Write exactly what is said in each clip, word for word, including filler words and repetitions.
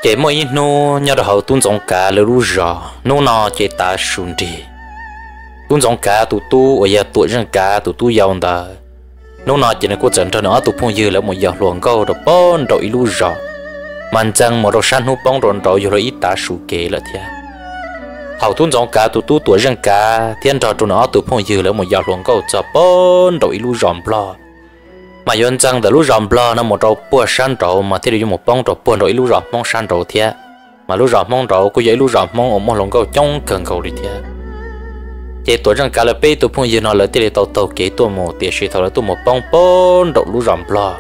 chế mỗi nô nhớ được hậu tuôn giống cá lỡ rú rò nô nọ chế ta sùn đi tuôn giống cá tụ tu ở nhà tuổi răng cá tụ tu giàu đó nô nọ chế này cô dẫn cho nó tụ phong dư là một giọt luồng câu rồi bón rồi lú rò man chăng một đồ san hú bóng rồi rồi rồi ít ta sù kề là thế hậu tuôn giống cá tụ tu tuổi răng cá thiên trò cho nó tụ phong dư là một giọt luồng câu cho bón rồi lú ròm lo mà yon chăng để lú ròm lo nó một trâu bùa san trâu mà thế được một bông trâu bùa rồi lú ròm mong san trâu thế mà lú ròm mong trâu cô dễ lú ròm mong ở một lòng câu trong cần cầu đi thế chế tuổi rằng cả là bé tụi phong yên nó là thế tàu tàu kế tụi một tiền sĩ thầu là tụi một bông bông rồi lú ròm lo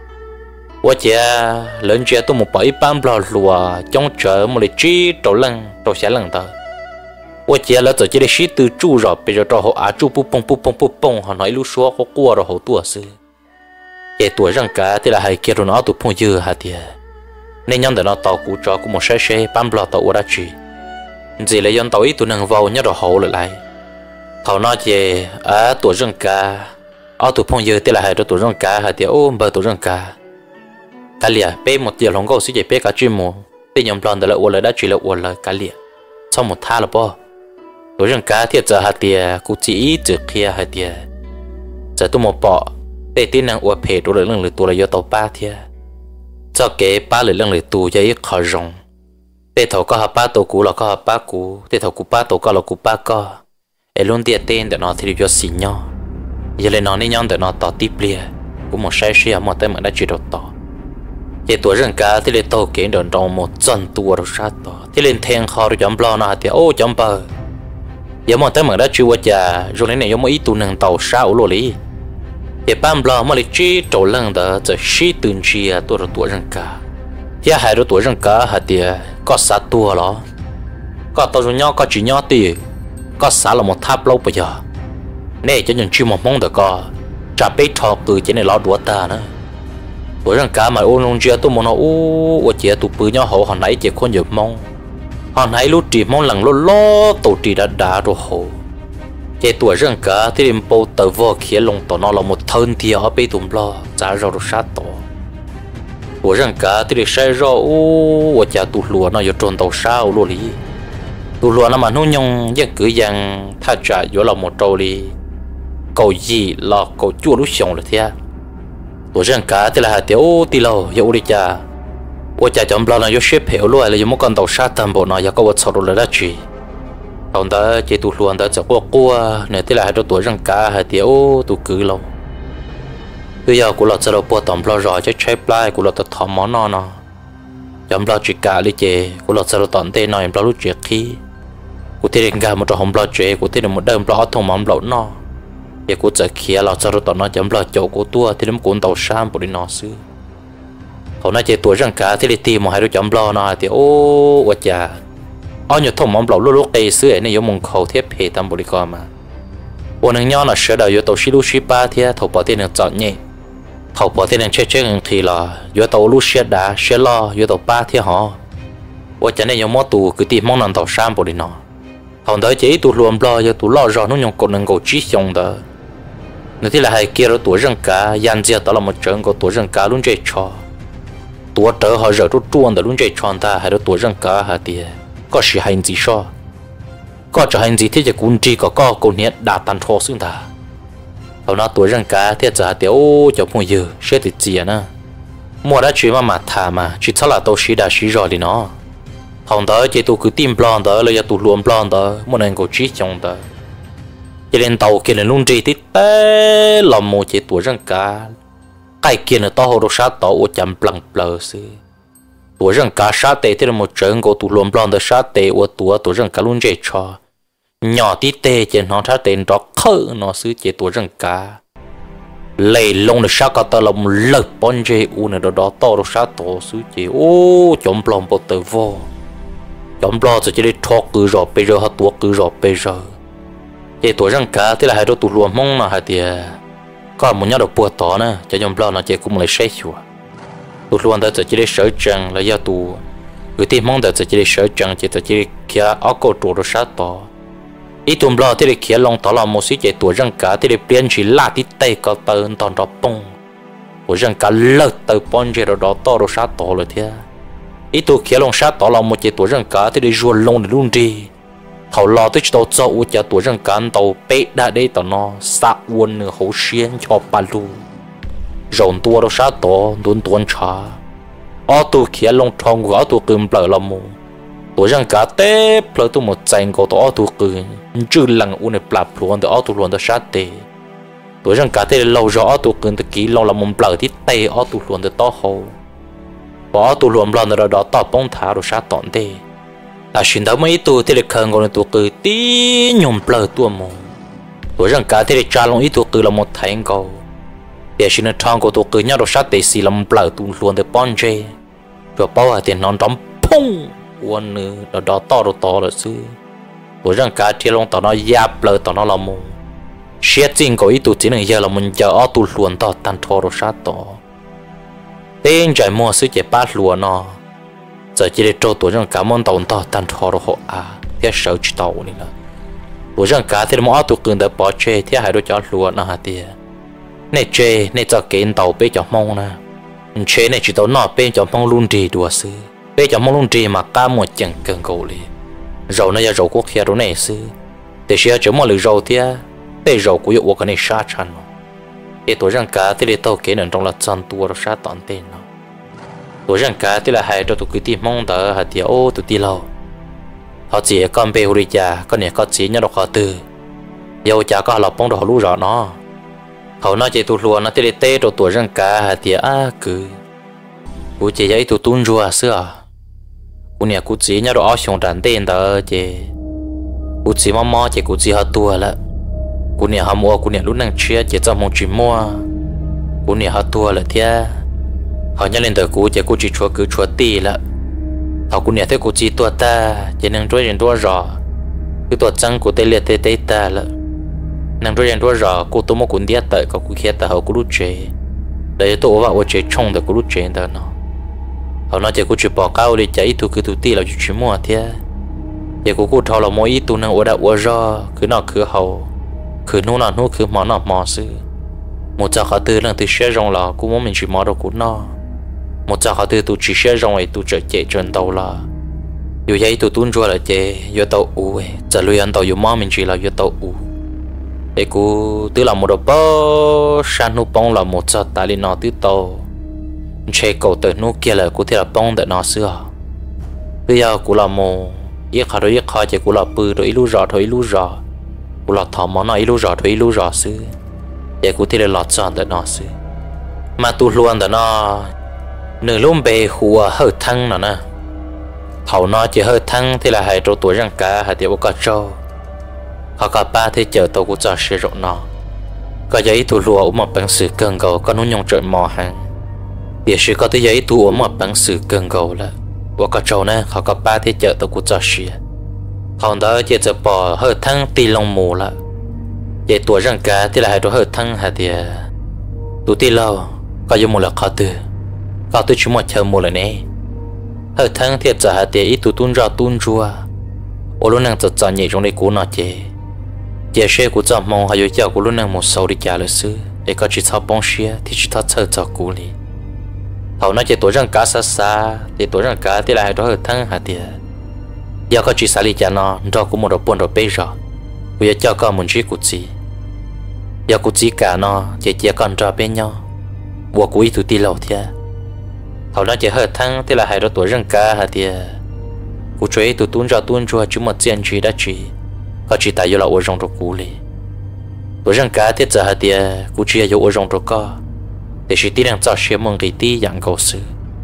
quá chế lớn chế tụi một bảy bám lo lùa trong chợ một lịch trí trâu lăng trâu xé lăng tờ quá chế là giờ chế để sĩ từ chu rồi bây giờ trâu họ á chu pu pong pu pong pu pong họ nói lú xóa có cua rồi họ tua sư chế tuổi rằng cả thì là hai kia rồi nó tụi phong dư hả thì nên nhân để nó tàu cũ cho cũng một xe xe bám lo tàu đã chỉ gì là dân tàu ít tụi nàng vào nhớ đồ hậu lại lại thầu nó về ở tuổi rằng cả ở tụi phong dư thì là hai đứa tuổi rằng cả hả thì ôm bờ tuổi rằng cả cả lìa bé một giờ lòng câu xí chế bé cả chuyên mù bé nhom plon để là uốn lại đã chỉ là uốn lại cả lìa sau một tha là bao tuổi rằng cả thì giờ hả thì cũng chỉ chữ kia hả thì giờ tụi một bỏ để tin năng uốn phê tụi lưng lười tụi là do tàu ba thia cho kế ba lười lưng lười tụi giấy khó rong để thầu có hấp ba tàu cũ là có hấp ba cũ để thầu cũ ba tàu có là cũ ba có em luôn tiệt tên để nó thì cho xì nhau giờ lên nó nên nhau để nó tỏ tiếp lia cũng một sai sai một tay mà đã chỉ đầu tỏ để tuổi rừng cá thì lên tàu kế đồn trong một chân tua rồi sát tỏ thì lên thèn kho rồi chấm lo nó thì ô chấm bờ giờ một tay mà đã chịu qua rồi lên này giống mấy tụ năng tàu sao lô lý để bám lo mà lấy chi trâu lăng đóจะชี้ตื่นเชียตัวเราตัวรังกาที่หายเราตัวรังกาหาเดียก็สาตัวหรอก็ตัวเราย่อก็จีย่อตีก็สาเราหมดทับเราไปจ้ะเนี่ยจะยังชิมมองแต่ก็จะไปทอคือจะในเราดัวตานะตัวรังกามาโอ้ลงเจียตัวมันโอ้ว่าเจียตัวปืนย่อหัวหันไหนเจียคนหยุดมองหันไหนรู้จีมองหลังล้อล้อตัวจีด่าด่าตัวหัวchế tuổi rừng cá thì điểm bầu tờ vò kia lồng tỏ nó là một thân thì ở bên tụm lo giá rau được sát tỏ tuổi rừng cá thì để sai rau ô và chả tụt lúa nó vô tròn tàu sao luôn đi tụt lúa nó mà nó nhung những cứ rằng thà trả vô là một trâu đi cầu gì là cầu chua lúc sống được thế tuổi rừng cá thì là hạt tiêu thì lâu vô đi chả và chả chọn lo nó vô xếp hiểu luôn là vô một con tàu sát tầm bộ nó vô có một số đồ là đã chỉ còn đó chỉ tụt luôn đó chỉ qua qua này thì là hai đứa tuổi răng cá hai tiểu tụt cứ lâu bây giờ củaเราจะเราปวดต่อมเรารอจะใช้ปลายcủaเราจะถอมหมอนอนอจำเราจิกาลิเจcủaเราจะเราตอนเตนหน่อยเรารู้จักขี้กูที่เรื่องการมันจะหอมเราเจกูที่เรื่องมันเดิมเราทงมันเราเนาะเดี๋ยวกูจะเขียเราจะเราตอนนั้นจำเราโจกูตัวที่น้ำกูนเต่าซ้ำปุรินอซื้อเขาน่าจะตัวรางกาที่ได้ตีมาให้เราจำเราหน่อยที่โอ้ว่าจะเอาอยู่ทงมันเราลูกลูกเตยซื้อในยมงเขาเทียบเพตามบริกรมาวันนึงย้อนเราเชื่อเราอยู่ตัวชิลูชิป้าเทียถูกปอที่หนึ่งจอดเนี่ยถูกปอที่หนึ่งเชื่อเชื่อหนึ่งทีละอยู่ตัวลูกเชื่อดาเชื่อล้ออยู่ตัวป้าเทียหอว่าจะในยมอตูคือตีมองนันตัวซ้ำบริโนเขาเดินจีตัวรวมล้ออยู่ตัวล้อรอนุ่งยงกดหนึ่งกดจีชงเด้อในที่ละให้เกี่ยวตัวเรื่องกายันเจียตัวเรามาเจอกับตัวเรื่องกาลุ่นใจชอตัวเต๋อเขาเจอตัวจวนแต่ลุ่นใจชอนตาให้ตัวเรื่องกาหาเดียก็สิให้จีชอก็จะให้จีที่จะกุนจีก็ก็กุนเนี้ยดาตันทอซึ่งตาเอาหน้าตัวเรื่องกาที่จะเดี๋ยวจะพูดเยอะเชื่อติดเจียนะมัวได้ช่วยมามาถามาชิดสละตัวชีดาชีรอเลยเนาะของเต๋อเจตัวคือทีมปลอนเต๋อเลยจะตัวรวมปลอนเต๋อมันเองก็ชี้จงเต๋อจะเล่นเต๋อเกี่ยนลุ่นจีติดเต้ลำโมเจตัวเรื่องกาใกล้เกี่ยนต่อหัวชาต่อว่าจำปลังเปลือซื้อตัวเรื่องกาชาเตที่เราหมดเจงก็ตัวรวมปลอนเต๋อชาเตว่าตัวตัวเรื่องกาลุ่นเจชอnhỏ tí tê trên nó thắt tên đó khờ nó xứ chế tuổi răng cá lấy lông được sao cả tao lòng lợp bón chế u này đó đó to được sao to xứ chế ô chấm plom bột tờ vô chấm plom rồi chỉ để thọ cứ rồi bây giờ họ tuổi cứ rồi bây giờ chế tuổi răng cá thế là hai đứa tụi luồn mông mà hai tia có một nhau được bùa to nè cho chấm plom nó chế cũng lấy say chùa tụi luồn đó chỉ để sợ chăng là do tụi người tìm mong đó chỉ để sợ chăng chỉ chỉ kia ở cổ trụ được sao to ít tuần bò thì để kia long tỏ là một số chế tuổi răng cá thì để biến chỉ là tí tây có tờ toàn đó bông của răng cá lợt tờ bông chế đó đó to đó sát to rồi thế ít tu kia lòng sát tỏ lòng một chế tuổi răng cá thì để ruột lông để luôn đi thầu lo tới tàu dậu cho tuổi răng cá tàu bể đã đây tàu nó sát uốn nửa hậu xiên cho ba lu rồng tua đâu sát tỏ đốn tuôn trà ở tu kia lòng thong của ở tu cừm bờ lòng mù tuổi răng cá tép lỡ tu một chành của tàu tu cừm chưa lằng uốn để bạp luôn để ở tu luôn để sát tê tuổi răng cá tê lâu rõ tu cừm từ kỹ lâu là một bờ thì tê ở tu luôn để to hậu bỏ tu luồn lần rồi đó tao bông thả rồi sát tọn đi à xin đâu mấy tu thì được khẩn còn tu cứ tí nhom plơ tu mù tuổi rằng cả thì được trả lòng ít tu cứ là một thành cầu để xin được thang của tu cứ nhau rồi sát để xì làm plơ tu luồn để bón chê rồi bao tiền non đóng pung quần nữa đó đó to rồi to rồi chứ tuổi rằng cả thì lòng tao nó giáp plơ tao nó là mù xét chính của ít tu chỉ là giờ là mình giờ ở tu luồn tao tan thọ rồi sát to tên trái mua sứ chế bát lúa nó giờ chỉ để trâu tuổi rằng cả món tàu to tan thọ rồi họ à thế sợ chỉ tàu này là tuổi rằng cả thì mỗi tụ cường đã bỏ chê thế hai đôi chó lúa nó hả tiệt này chê này cho kiến tàu bé chó mông nè chê này chỉ tàu nọ bé chó mông luôn đi đùa sứ bé chó mông luôn đi mà cả một chẳng cần cầu li rầu này là rầu quốc kia rồi này sứ để xe chở một lưỡi rầu thế để rầu của yêu cái này sát chăn để tuổi rằng cả thì để tàu kế nền trong là chân tua rồi sát tận tên nó tuổi rằng cả thì là hai cho tụi cứ tìm mong đỡ hạt tiêu ô tụi đi lâu họ chỉ con bê huri cha con này có chỉ nhớ đọc họ từ yêu cha có lọc bông đồ lú rõ nó họ nói chỉ tụi luôn nó thì để tê rồi tuổi rằng cả hạt tiêu á cứ cụ chỉ giấy tụi tuôn rùa xưa cụ này cụ chỉ nhớ đọc xong đàn tên đỡ chỉ cụ chỉ mò mò chỉ cụ chỉ họ tua là cô nè họ mua cô nè lúc năng chia chỉ cho một chuyện mua cô nè họ tua là thế họ nhớ lên đời cô chỉ cô chỉ chua cứ chua tì là họ cô nè thấy cô chỉ tua ta chỉ năng trôi trên tua rõ cứ tua trắng cô tê liệt tê tê ta là năng trôi trên tua rõ cô tôi một cuốn đĩa tới có cô kia ta họ cô lúc chế để tôi vào ô chế trông được cô lúc chế đó nó họ nói chỉ cô chỉ bỏ cao đi chạy tu cứ tu tì là chuyện mua thế giờ cô cô thao là mỗi ít tu năng ô đã ô rõ cứ nào cứ hậu cứ nô là nô cứ món nào mò sư một giờ họ từ lần từ xe rong là cũng muốn mình chỉ mò đâu cũng no một giờ họ từ tụ chỉ xe rong ấy tụ trở chạy trên tàu là dù vậy tụ tuôn rồi là chạy vô tàu u ấy giờ lui ăn tàu dù mò mình chỉ là vô tàu u để cô từ là một đồ bó san nô bông là một giờ tại li nó từ tàu chạy cầu từ nô kia là cô thấy là bông để nó xưa bây giờ cô là một ít họ rồi ít họ chỉ cô là bự rồi ít lú rõ thôi ít lú rõ cô lọt thò món nó ít lú rõ thôi ít lú rõ xứ để cô thấy là lọt tròn để nó xứ mà tu luôn để nó nửa lúc bề hùa hơi thăng nó nè thầu nó chỉ hơi thăng thì là hai trâu tuổi răng cá hai tiểu có trâu họ cả ba thì chờ tàu của cha sử dụng nó có giấy tu lùa một bằng sự cần cầu có nó nhung trời mò hàng địa sử có tới giấy tu một bằng sự cần cầu là của có trâu nè họ cả ba thì chờ tàu của cha sử họ đó chỉ chờ bỏ hơi thăng tì lông mù là vậy tuổi răng cá thì là hai trâu hơi thăng hai tiểu tu tì lâu có dùng một là khó từ có tôi chỉ một chờ một là nè hơi thăng thì giờ hai tiểu ít tu tuôn ra tuôn chua ô lúc năng chợt chọn nhảy trong đây cú nó chế chế xe của chọn mong hay giờ của lúc năng một sầu đi trả lời sư để có chỉ thao bông xe thì chỉ thao chờ cho cú đi hầu nó chế tuổi răng cá xa xa thì tuổi răng cá thì lại đó hơi thăng hả tiệt giờ có chỉ xả đi trả nó do cũng một đầu buồn đầu bê rồi bây giờ cho con muốn chỉ cụ gì giờ cụ gì cả nó chế chế con cho bên nhau buộc cụ ít tu ti lâu thiệt hầu nó chế hơi thăng thì là hai đó tuổi răng cá hả tiệt cú chơi tụi tuôn ra tuôn chua chứ một tiền chỉ đã chỉ có chỉ tại do là ở trong trò cũ li tôi rằng cả tiết giờ hạt tiền cú chỉ là ở trong trò co để chỉ tí đang cho xe mong cái tí dạng cầu sự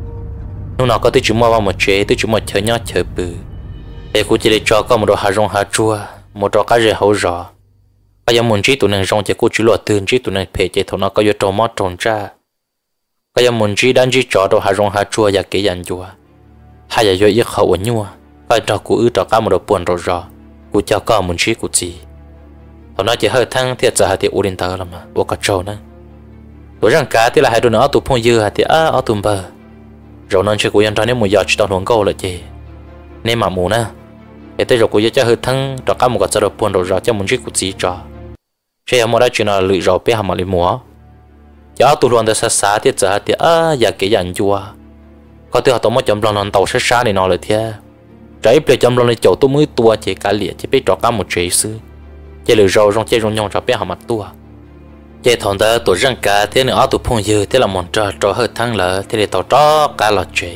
lúc nào có tôi chỉ mua vào một chế tôi chỉ mua chơi nhát chơi bự để cú chỉ để cho có một đồ hạt rong hạt chua một đồ cá rẻ hậu rõ bây giờ muốn chỉ tụi nàng rong chỉ cú chỉ luật tiền chỉ tụi nàng phê chỉ thằng nó có vô trâu mót tròn ra bây giờ muốn chỉ đang chỉ cho đồ hạt rong hạt chua và cái dạng chua hay là do ít hậu ở nhua ai cho cụ ư cho cả một đồ buồn rồi rồi cụ cho cả một chiếc cụ gì họ nói chỉ hơi thăng thì giờ thì u đến tờ là mà bộ cả trâu nữa tôi rằng cá thì là hai đứa nó tụt phong dư thì à ở tụm bờ rồi nên chơi cụ yên cho nên một giờ chỉ tao huống câu là gì nên mà mù nè để tới rồi cụ cho hơi thăng cho cả một cái đồ buồn rồi rồi cho một chiếc cụ gì cho chơi một đại chuyện là lụi rồi bé hàm mà lụi múa giờ tụt luôn từ xa xa thì giờ thì à giờ cái dạng chua có thứ họ tao mới chấm lo non tàu sát sát để nó lại thế trái bây chấm lo lại chậu tôi mới tua chỉ cá liệt chỉ biết trò cá một chế sư chỉ lừa rau trong chế trong nhông cho biết họ mặt tua chế thằng ta tổ răng cá thế nữa tụi phong dư thế là món trò trò hơi thăng lỡ thế để tàu trò cá lọt chế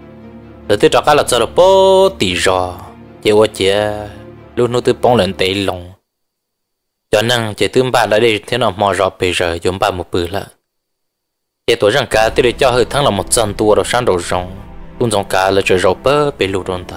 để thế trò cá lọt cho là bố tỉ rò chế qua chế luôn nó từ bóng lên tệ lòng cho nên chế tương bạn đã đi thế nào mò rò bây giờ dùng ba một bự là chế tổ răng cá thế để cho hơi thăng là một trăm tua rồi sang đầu rồng tuôn giống cá là trời rau bơ bị lụt rồi ta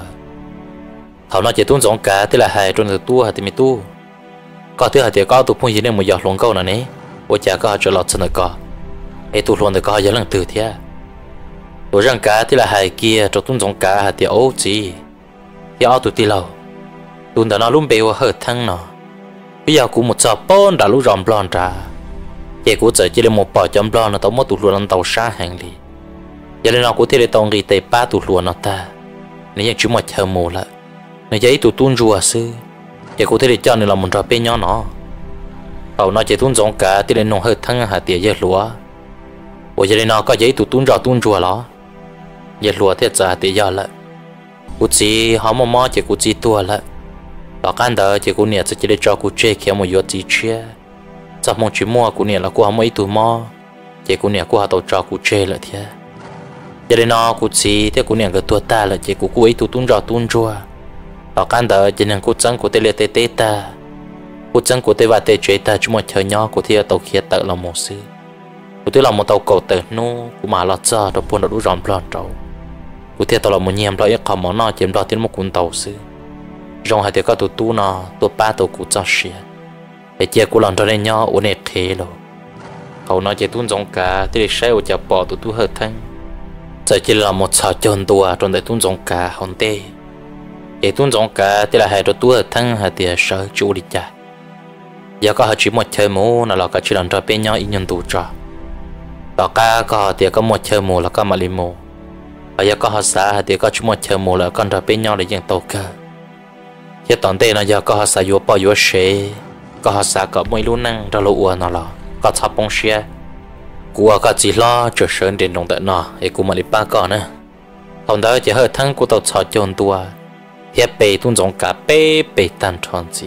thảo nó chế tuôn giống cá thế là hai trong từ tua hay thì mi tu có thứ hai thì có tụi phong dư nên một giọt luôn câu nào nè我家个就老真的个，哎，都乱的个也能得的。我让家的来海kia做东种家还得欧子，要熬到地牢，东的那路被我喝汤了，不要估木早搬到路上不乱着，结果这这里木包装不乱了，到木都乱到沙行里，要来那估这里当地得把都乱了ta，你也只木chờ木了，你这一都蹲住啊是，结果这里叫你老木着被鸟喏。hầu nó chỉ tuôn giống cả thì lên nông hơi thăng hạt tiền dệt lúa, bây giờ nó có giấy tụt tuôn ra tuôn chùa đó, dệt lúa thì giờ thì giờ lại, cụ chỉ họ mò mò chỉ cụ chỉ tua lại, đó cái đó chỉ cụ niệm chỉ để cho cụ chơi kia một yếu chỉ chia, giờ mong chỉ mua cụ niệm là cụ họ mấy tụi mò, chỉ cụ niệm cụ họ tàu cho cụ chơi lại thế, giờ nó cụ chỉ thì cụ niệm cái tua ta là chỉ cụ cụ ấy tụt tuôn ra tuôn chùa, đó cái đó chỉ nên cụ chẳng cụ tê lê tê tê ta. Cô chân của tôi và tôi chơi ta chúng mình chơi nhau của thì tàu kia tự là một sư, của tôi là một tàu cầu tự nô của mà là cho đó buồn đó đủ rộng lon trâu, của thì tàu là một nhiem đó ít không món nào chiếm đó tiếng một cuốn tàu sư, rong hai thì có tụ tu nọ tụ ba tụ cụ cho xia, để chia của lần cho nên nhau ổn định thế rồi, hầu nó chỉ tuôn giống cả thì để sai của chả bỏ tụ tu hơi thanh, giờ chỉ là một trò chơi tua trong để tuôn giống cả hòn tê, để tuôn giống cả thì là hai tụ tu hơi thanh hai thì sợ chú đi chả. Giờ có họ chỉ một chơi mù là có chỉ làm cho bên nhau ít nhân tụ cho, đó cả có thì có một chơi mù là có mà limu, và giờ có họ xa thì có chỉ một chơi mù là con cho bên nhau để dân tàu cơ, giờ toàn tệ là giờ có họ xa vô bao vô xe, có họ xa có mấy luôn năng cho lúa nó là có tháp bông xe, của có chỉ lo cho sơn đến đồng tận nó, để của mà đi ba con nữa, hôm đó chỉ hơi thắng của tàu chọn chọn tua, thiết bị tuôn giống cả bê bê tan tròn gì.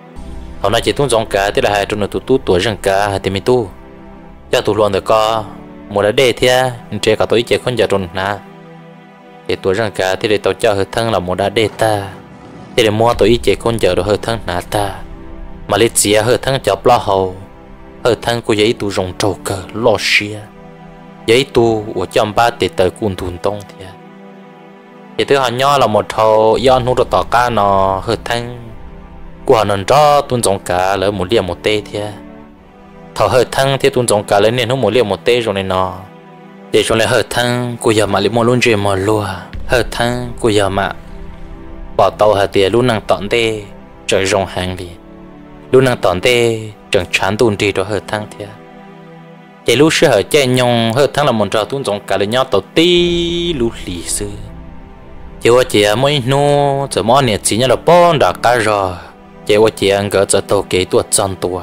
Họ nói chỉ tuôn giống cá thì là hai trong tụt tụt tuổi răng cá hay thì mi tu, cho tụt luôn được co, một là đề thia, chơi cả tối chơi con giờ trong na, thì tuổi răng cá thì để tàu cho hơi thân là một đã đề ta, thì để mua tối chơi con giờ rồi hơi thân na ta, mà lấy chia hơi thân cho lo hầu, hơi thân của giấy tu rồng trâu cờ lo xia, giấy tu của chăm ba để tới cuốn thun tông thia, thì thứ họ nhỏ là một thầu do nút tỏ cá nó hơi thân của nó cho tuôn giống cá lấy một liều một tê thế, thầu hơi thăng thì tuôn giống cá lấy nên nó một liều một tê rồi này nó, để cho lại hơi thăng của giờ mà lấy một luôn chơi một lúa, hơi thăng của giờ mà bỏ tàu hơi tiền luôn năng tọn tê trời rong hàng đi, luôn năng tọn tê chẳng chán tuôn đi rồi hơi thăng thế, cái lúc xưa hơi chơi nhung hơi thăng là một trò tuôn giống cá lấy nhau tàu tí lúc lì xưa, chiều chị mới nô giờ món này chỉ nhớ là bon đã cá rồi. Chế wa chị ăn gỡ cho tàu kế tuột chân tua,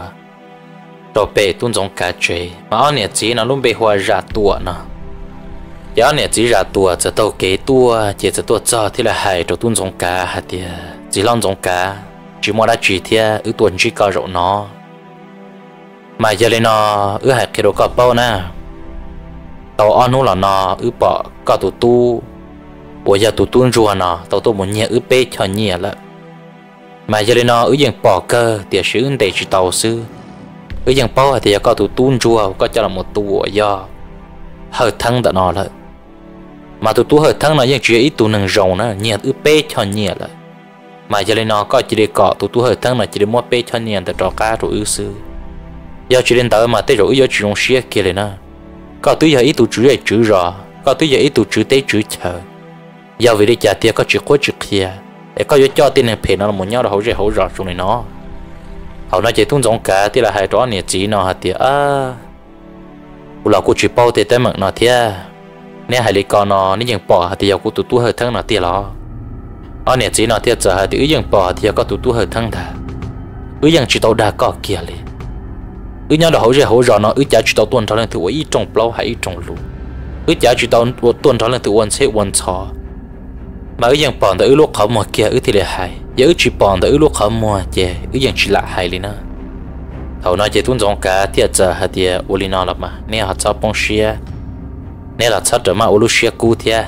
rồi bể tuôn giống cá chế, mà anh này chỉ nó luôn bị hoa ra tua nè, giờ anh này chỉ ra tua cho tàu kế tua, chỉ cho tuột cho thì là hai rồi tuôn giống cá hạt tiền, chỉ lon giống cá, chỉ mua đã chỉ thì ứ tuần chỉ cao rộng nó, mà giờ lên nó ứ hạt kia đồ có bao nè, tàu anh nó là nó ứ bỏ có tụ tu, bây giờ tụ tuôn rùa nó, tàu tụ muốn nhẹ ứ bê cho nhẹ lại. Mà giờ nó ở dân bỏ cơ thì sử dụng để chỉ tàu sư ở dân bỏ thì có tụ tuôn chùa có cho là một tụ do hơi thăng đã nó lại mà tụ tụ hơi thăng nó dân chỉ ít tụ nâng rồng nữa nhiệt ư bê cho nhiệt lại mà giờ nó có chỉ để cọ tụ tụ hơi thăng là chỉ để mua bê cho nhiệt để trò cá rồi ư sư giờ chỉ đến tới mà tới rồi giờ chỉ dùng xe kia này nè có túi giờ ít tụ chữ để chữ rõ có túi giờ ít tụ chữ tế chữ chờ giờ vì đi trả tiền có chữ khối chữ kia để có yếu cho tiền này phê nó là một nhau là hậu rẻ hậu rõ trong này nó hậu nó chỉ tuôn giống cả thì là hai đó này chỉ nó hạt tiền à u là cô chỉ bao tiền tới mực nó thế nè hai lý con nó nếu như bỏ thì giờ cô tụt tụt hơi thăng nó tiền lo ở này chỉ nó thế giờ thì nếu như bỏ thì có tụt tụt hơi thăng thà nếu như chỉ tàu đa có kia liền nếu nhau là hậu rẻ hậu rõ nó nếu chỉ tàu tuần cho nên thì ít trong bao hay ít trong lú ứ chả chỉ tao tuần đó là tự uốn sẽ uốn chó mà ứ yang bọn tới ứ lúc họ mua kia ứ thì là hay giờ ứ chỉ bọn tới ứ lúc họ mua chè ứ yang chỉ là hay liền á thầu nói chỉ tuần giống cả tiệt giờ hạt tiệt ulina lắm mà nè họ cho bông xia nè là cho mà ulu xia cú thiệt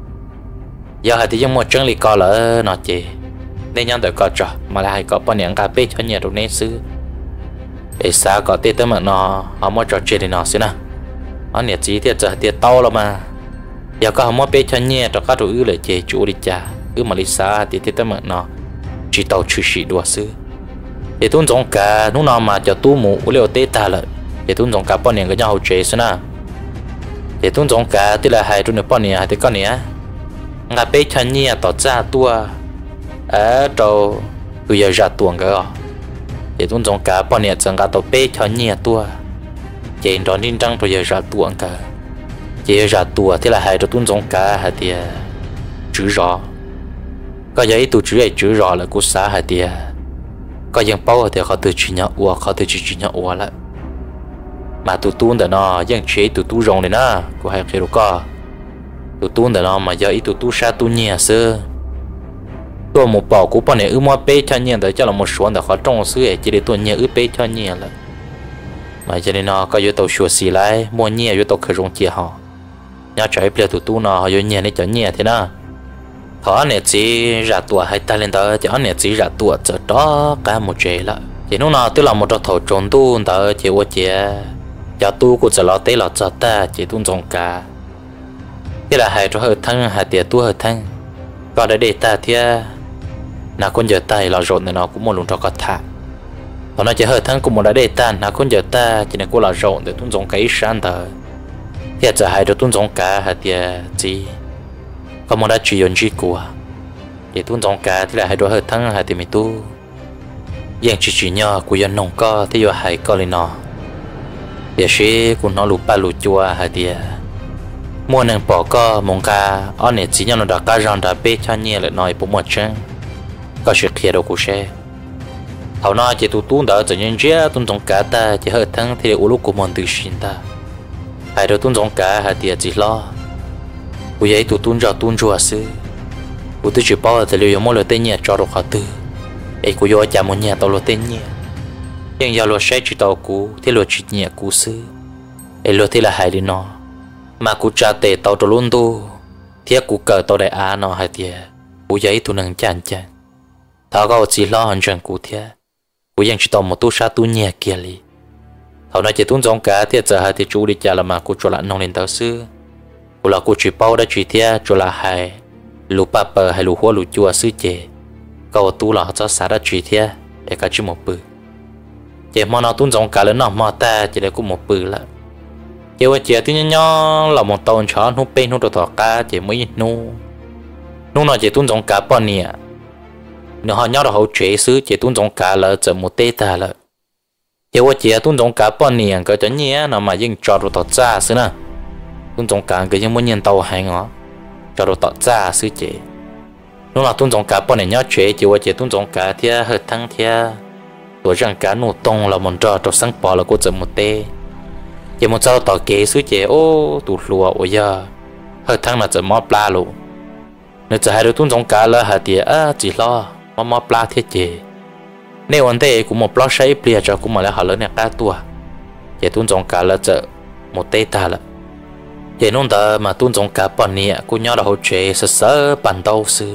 giờ hạt tiệt mua trứng lì co lỡ nó chè nên nhân tới co trò mà lại có bao nhiêu cà phê cho nhà đồ nên xứ để xa có tết tới mà nó họ mua trò chơi thì nó xí nè anh nhớ chỉ tiệt giờ tiệt to lắm mà giờ có họ mua bê cho nhẹ cho các đồ ư lại chế chủ đi cha ư mà đi xa thì tiệt tới mà nó chỉ tàu chữ sĩ đùa xứ để tuân giống cả lúc nào mà cho tu mù liệu tết ta lại để tuân giống cả bao nhiêu cái nhau chế xí nè để tuân giống cả tức là hai tuần nữa bao nhiêu hai con nhé ngà bê cho nhẹ tỏ ra tua ở đâu bây giờ ra tuồng cái để tuân giống cả bao nhiêu chẳng cả tàu bê cho nhẹ tua chế đó nên trăng bây giờ ra tuồng cả chế ra tua thế là hai đứa tuân giống cả hai tia chữ rõ có giấy tụ chữ ấy chữ rõ là của xã hai tia có những bao thì họ tự chỉ nhau uo họ tự chỉ chỉ nhau uo lại mà tụ tuân để nó những chế tụ tu rong này nè của hai cái đồ co tụ tuân để nó mà giờ ít tụ tu sa tu nhẹ xưa tôi một bảo của bọn này ư mua bê cho nhẹ để cho là một số để họ trồng xưa ấy chỉ để tôi nhẹ ư bê cho nhẹ lại mà cho nên nó có yếu tố sửa xì lại mua nhẹ yếu tố khởi rong chia họ nhớ trái bia tụ tu nó họ yếu nhẹ để cho nhẹ thế nào họ này chỉ ra tuổi hay ta lên đó chỉ họ này chỉ ra tuổi cho đó cả một chế là chỉ lúc nào tức là một trò thầu trốn tu đó chỉ qua chỉ cho tu cũng chỉ lo tế là cho ta chỉ tu trồng cả thế là hai trò hơi thăng hai tiệt tu hơi thăng còn để để ta thì là con giờ tay là rộn này nó cũng một lần cho có thả họ nói chỉ hơi thăng cũng một đã để ta là con giờ ta chỉ là cô là rộn để tu trồng cái sáng đó thì giờ hai trò tu trồng cả hai tiệt chỉ có một đã chỉ dùng chỉ của để tuân giống cả thì là hai đôi hơi thăng hai thì mình tu yang chỉ chỉ nhỏ của dân nông co thì giờ hai co lên nó để xe của nó lụp ba lụp chua hai thì mua nền bỏ co mong ca ở này chỉ nhau nó đã cá rong đã bê cho nhẹ lại nói bốn một chân có sự kia đâu của xe hầu nó chỉ tu tu đã tự nhiên chia tuân giống cả ta chỉ hơi thăng thì u lúc của mình tự xin ta hai đôi tuân giống cả hai thì chỉ lo u ấy tụ tuôn ra tuôn ra xứ u tự chỉ bảo là liệu mỗi lần tên nhẹ cho được họ từ ấy u yo chả muốn nhẹ tao lo tên nhẹ nhưng giờ lo sẽ chỉ tao cú thì lo chỉ nhẹ cú xứ ấy lo thì là hai đi nó mà cú trả tệ tao cho luôn tu thì cú cờ tao đại á nó hai tiệt u ấy tụ năng chán chán thao có chỉ lo hơn chẳng cú thiệt uยังchỉ tao một tu sa tu nhẹ kia li thao nói chỉ tuôn giống cả thì giờ hai thì chú đi chả là mà cú cho lại nông lên tao xứ u là cô chỉ bao đã chỉ theo cho là hai lũ papa hay lũ hoa lũ chua xứ chè câu tu là cho xã đã chỉ theo để cả chỉ một bự chè mà nó tuôn giống cả lớn nó mà ta chỉ để cũng một bự là chè qua chè tí nhỏ là một tàu chó nó bên nó đồ thọ cá chè mới nu nu nó chè tuôn giống cả bao nhiêu nếu họ nhớ là họ chế xứ chè tuôn giống cả là chỉ một tê ta là chè qua chè tuôn giống cả bao nhiêu cái chén nhẹ nó mà nhưng cho đồ thọ cha xứ nè tuân giống cả cái những món nhân tàu hay ngó cho đồ tọt ra xứ chế lúc nào tuân giống cả bọn này nhớ chế chỉ qua chế tuân giống cả thì hơi thăng thì tuổi rằng cả nụ tông là một trò trò sáng bỏ là cô chậm một tê chỉ một trò tọt kế xứ chế ô tụt lùa ôi giờ hơi thăng là chậm móp la luôn nếu chỉ hai đứa tuân giống cả là hạt tiền à chỉ lo móp móp la thiết chế nếu vấn đề cũng một lo say bia cho cũng mà là họ lớn này cả tua chế tuân giống cả là chậm một tê ta là để nông ta mà tuân giống cả bọn nhẹ cô nhau là hỗ trợ sơ sơ bản đầu sư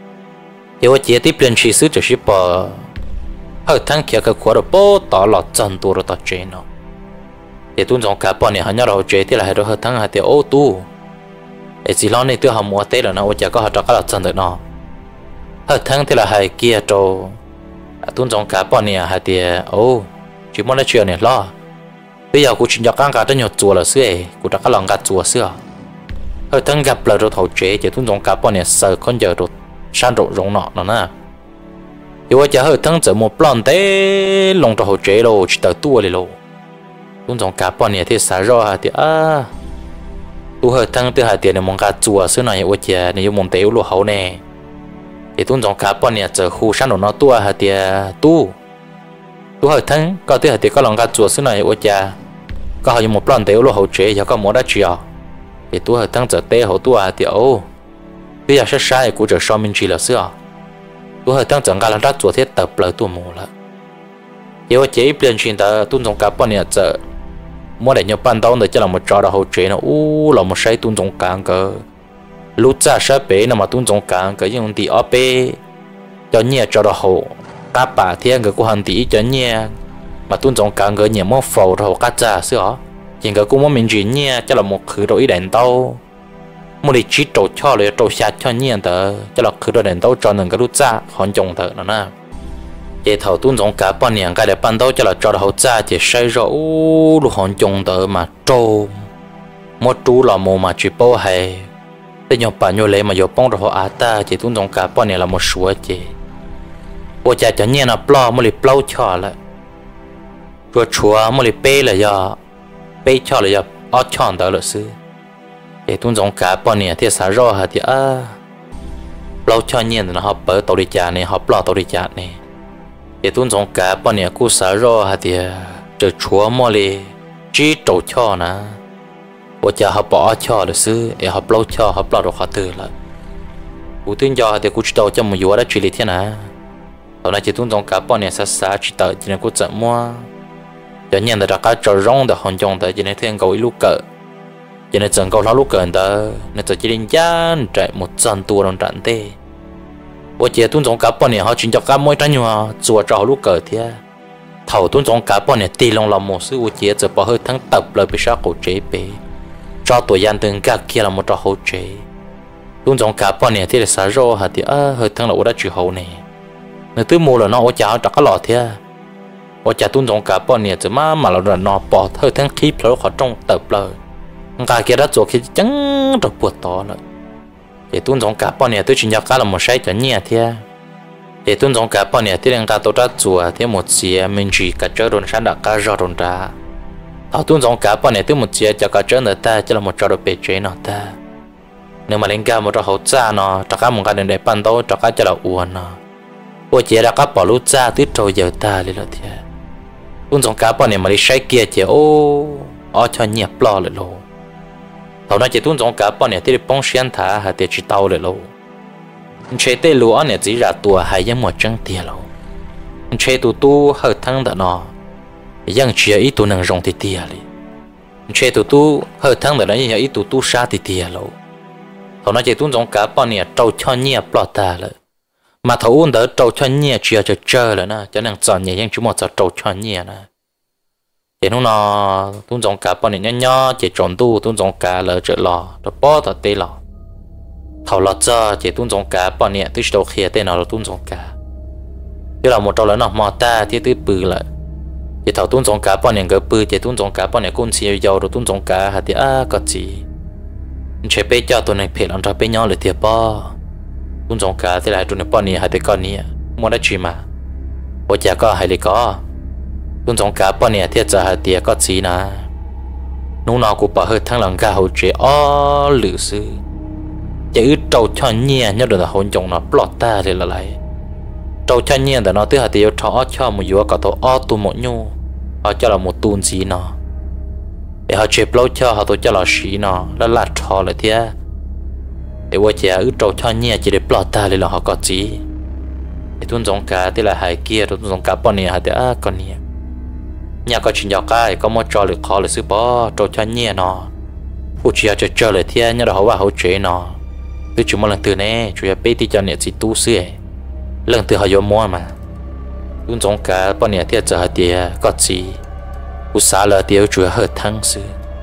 để tôi chỉ tiếp liên chỉ sư chỉ ship bỏ hơi thăng kia cái khóa được bố tỏ lọt chân tu rồi tỏ chế nó để tuân giống cả bọn nhẹ họ nhau là hỗ trợ thì là hai đứa hơi thăng hai đứa ô tu để chỉ lo này tôi họ mua tết rồi nó chỉ có họ cho các lọt chân được nó hơi thăng thì là hai kia trâu tuân giống cả bọn nhẹ hai đứa ô chỉ muốn nói chuyện này lo bây giờ cô chỉ cho các cái nhiều chùa là xưa ấy, cô đã có lòng gạt chùa xưa. Hơi thân gặp là rồi thầu chế chỉ tuân giống cả bọn này sợ con giờ rồi san rộ rộng nọ nó nè. Yêu cho hơi thân chỉ một lần thế lòng thầu chế rồi chỉ tới tua đi rồi. Tuân giống cả bọn này thì xả ra thì à, tu hơi thân từ hai tiền này mong gạt chùa xưa này yêu cho này yêu mong téo lúa hậu nè. Thì tuân giống cả bọn này chỉ khu san rộ nó tua hai tiền tu. Tu hơi thân có từ hai tiền có lòng gạt chùa xưa này yêu cho có họ một lần téo lúa hậu chế giờ có một đã chiều thì tôi hơi tăng giờ tê họ tôi à thì ô bây giờ sẽ sai của giờ sau mình chỉ là xưa tôi hơi tăng giờ ngã là đã做thiết tập lại tôi mua了因为这一边现在tôn重cả bọn nhà giờ mua để nhau ban đầu để cho là một trò đó hậu chế nó u là một sai tôn trọng cả cái lúc ra sẽ bé nó mà tôn trọng cả cái dùng thì ở bé cho nhẹ trò đó hậu các bà thiên người của hành tỷ cho nhẹ mà tôn trọng cả người nhẹ mua phổ rồi các cha xưa hiện cái cũng muốn mình chỉ nhẹ cho là một khử đội đèn tàu mua để chỉ trâu choเลยtrâu xa cho nhẹ đó cho là khử đội đèn tàu cho nên cái lúc ra hoàn trọng thật nó nè vậy thầu tôn trọng cả bọn nhà cái để ban đầu cho là cho hậu cha thì sai rồi u lúc hoàn trọng đó mà trâu một chú là một mà chỉ bao hayแต่ยอมป่านโยเลยมาโยป้องเราอาตาจีตุ้งจงกาป้อนเนี่ยเราหมดชัวจีว่าจะจะเนี่ยนะปลอมันเลยเปล่าช่อละชัวชัวมันเลยเป้เลยยาเป้ช่อเลยยาอ้อช่อนเดาเลยซื้อจีตุ้งจงกาป้อนเนี่ยที่สารอฮะที่อ่าเปล่าช่อเนี่ยนะฮะเปิดตัวดิจาเนี่ยฮะปลอตัวดิจาเนี่ยจีตุ้งจงกาป้อนเนี่ยกูสารอฮะที่จะชัวมันเลยจีโตช่อนะว่าจะเขาbỏ cho được xứ, để họ bao cho họ bao được họ từ lại. Cú tin do thì cú chỉ đầu cho một vụ đó chỉ lý thế nào. Hôm nay chỉ tuân trong cả bọn này sát sát chỉ tới chỉ nên cú chậm mua. Cho nên là các trò rong đã hoàn trong tới chỉ nên thêm cầu ít lúc cỡ. Chỉ nên chẳng cầu lo lúc cỡ đó, nên chỉ nên gian chạy một trăm tua đồng trận thế.ว่าจะtuân trong cả bọn này họ chỉ cho cả mỗi trái nhua, chùa trò lúc cỡ thế. Thầu tuân trong cả bọn này tì lòng lòng một sựว่าจะจะbỏ hơi thắng tập lại bị sát cổ chế bể. Cho tuổi gian từng cả kia là một trò hỗ trợ, luôn trong cả bọn này thì là xả rô hả thì à hơi thằng là đã chịu hậu này, nếu từ mua là nó ở chảo chắc có lọt thế, ở chả tuân trong cả bọn này chỉ mà mà là nó bỏ hơi thằng khí rồi họ trong tập rồi, cả kia đã做khi chẳng được buộc to rồi, để tuân trong cả bọn này tôi chỉ nhớ cả là một sai cho nhẹ thế, để tuân trong cả bọn này thì đang cả tôi đã做thì một gì mình chỉ cả chơi đồn sáng đã cả rồi đồn ra. Họ tuân trong cả bọn này tới một chia cho cả chân nữa ta cho là một trò đồ bể chế nó ta nếu mà lên cao một trò hậu cha nó cho cả một cái đền để ban đầu cho cả cho là uốn nó ôi chế đã các bỏ lút cha tới trâu giờ ta lên rồi thì tuân trong cả bọn này mà đi sai kia chế ô ở cho nhẹ lo lại lô thầu nó chỉ tuân trong cả bọn này tới bông xuyên thả hay tới chỉ tàu lại lô chế tới lúa này chỉ ra tua hay giống một trăng tiền lô chế tu tu hơi thăng đã nó yang chỉ ít tu năng rong thì tiệt đi, chơi tu tu hơi thắng được đấy, ít tu tu sát thì tiệt lâu, thầu nó chỉ tuân trong cả bọn này trâu cho nhẹ plot ta rồi, mà thầu uốn đỡ trâu cho nhẹ chỉ cho chơi rồi nè, cho nên chọn nhẹ yang chúng một giờ trâu cho nhẹ nè, thì nó tuân trong cả bọn này nhỏ nhỏ chỉ chọn tu tuân trong cả lỡ trợ lò, rồi bỏ tao tê lò, thầu lọt cho chỉ tuân trong cả bọn này tôi đầu kia tên nào là tuân trong cả, tức là một trâu lớn nào mò ta thì tôi bự lại. Chỉ thầu tuân trong cả bọn này gỡ bự, chỉ tuân trong cả bọn này cũng chỉ giàu rồi tuân trong cả hạt thì à có gì, chỉ bé cho tụi này phê làm cho bé nhỏเลยthiệt bao, tuân trong cả thì lại tụi này bọn này hạt thì con này mua đã chỉ mà, bây giờ có hay là có, tuân trong cả bọn này thiệt giờ hạt thì có gì nè, nung nào cũng bảo hơi thằng lòng cả hậu chế ó lử sư, chỉ ít trâu cho nhẹ nhớ được là hôn chồng nó plot ta thì là lại. Trâu cho nhiên để nó tới hạt tiêu cho cho một vúa cả tổ o tu một nhu họ cho là một tuần gì nó để họ chụp lâu cho họ tổ cho là xí nó là lạt trò lại thế để qua chè ứ trâu cho nhiên chỉ để plot ta lên là họ có gì để tuần giống cả thì là hai kia tuần giống cả bọn này hạt à con này nhà có chuyện dọc cái có một trò lực khó là sư bó trâu cho nhiên nó phụ chia cho chơi lại thế nhớ là họ vào hỗ trợ nó từ chúng một lần từ này chủ yếu bé thì choអ្នកchỉ tu sửa lần từ họ vô mua mà luôn trong cả bọn nhà thiết giờ thì có gì u xả là tiêu chủ hơi thắng sự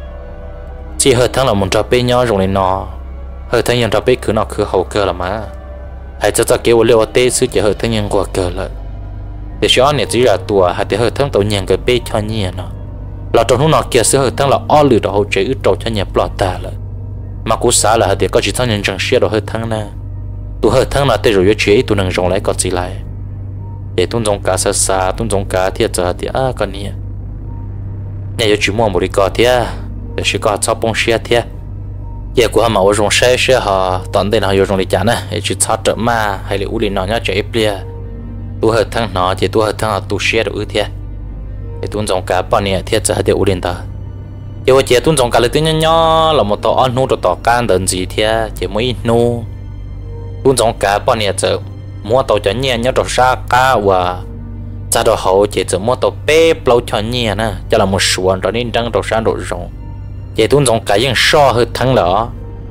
chỉ hơi thắng là một trò bé nhỏ rồi này nọ hơi thắng nhân trò bé cứ nọ cứ hậu cơ là mà hay cho cho kêu liệu tê sự chỉ hơi thắng nhân qua cơ lại để cho này chỉ là tua hay để hơi thắng tổ nhân cái bé cho nhẹ nó là trong lúc nọ kia sự hơi thắng là o lử đầu hậu chế ít trâu cho nhẹ plot ta lại mà cú xả là để có chỉ thắng nhân chẳng xia rồi hơi thắng nè tu hơi thắng là tê rồi chế tu năng rong lại có gì lại để tuân trong cả xa xa tuân trong cả thiệt giờ thì à con nè nhà yêu chỉ mua một cái có thiệt để chỉ có cho bông xia thiệt giờ của họ mà ở rong xe xe họ toàn đây là họ rong đi chán nè để chỉ cho trợ ma hay là u đi nó nhá chạy bia tu hơi thắng nó thì tu hơi thắng là tu xia được thiệt để tuân trong cả bọn nè thiệt giờ thì u đi ta giờ chị tuân trồng cả lời tiếng nhỏ là một tàu ăn nô rồi tàu can đơn gì thế chỉ mới nô tuân trồng cả bao nhiêu giờ mua tàu cho nhẹ nhớ rồi xa cá và ra đồ hậu chỉ chỉ mua tàu bé bao cho nhẹ nè cho là một xuồng rồi nên đang rồi sang rồi rộng chị tuân trồng cả những so hơn thắng đó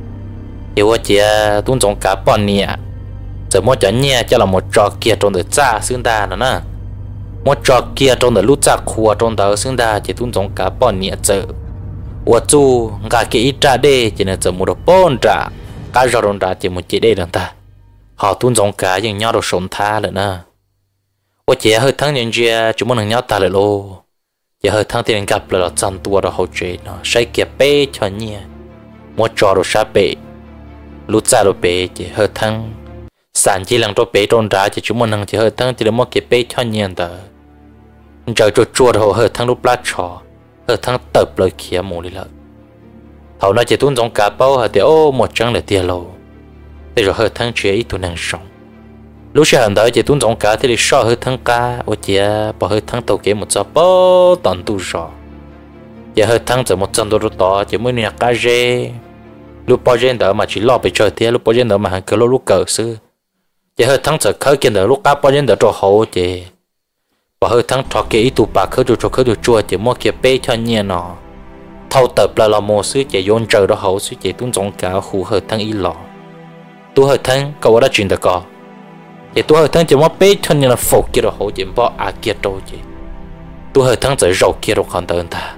giờ chị tuân trồng cả bao nhiêu giờ mua cho nhẹ cho là một trò kia trong đời cha xương đa nữa nè một trò kia trong đời lúc cha khua trong đời xương đa chỉ tuân trồng cả bao nhiêu giờ我做个给一扎的，只能怎么着半扎，个肉肉扎就没几的了ta，好多种个人家都送他了呢。我姐和汤人家就没能鸟他了咯，也和汤的人家不了占多的好追呢，谁给背穿呢？我抓到啥背，路在路背就和汤，三几两多背中扎就就没能就和汤就没给背穿呢的，你这就抓到和汤路不拉吵。ở thằng tập lời kia mù đi lợ thầu nó chỉ tuân giống cá bao hả thì ô một trăng là tiền lâu thì rồi hơi thằng chuyện ít tuần năng sống lúc sau hẳn đó chỉ tuân giống cá thì đi so hơi thằng cá ô chị bỏ hơi thằng tàu kia một giờ bao tận tu rõ giờ hơi thằng giờ một trăm đô to chỉ mới nhà cá dê lúc bao giờ đó mà chỉ lo bị chơi thế lúc bao giờ đó mà hàng cỡ lúc cỡ xưa giờ hơi thằng giờ khởi kiện đó lúc cá bao giờ đó cho hậu chị và hơi thằng thọ kia ít tụ bạc khởi được cho khởi được chua chỉ mua kia bê cho nhẹ nọ thâu tập là là một sự chỉ yon trời đó hậu sự chỉ tuân giống cả khu hơi thằng ít lọ tu hơi thằng cậu đã chuyển được co chỉ tu hơi thằng chỉ mua bê cho nhẹ là phục kia đó hậu chỉ bỏ à kia đâu chỉ tu hơi thằng chỉ rau kia rồi còn đơn ta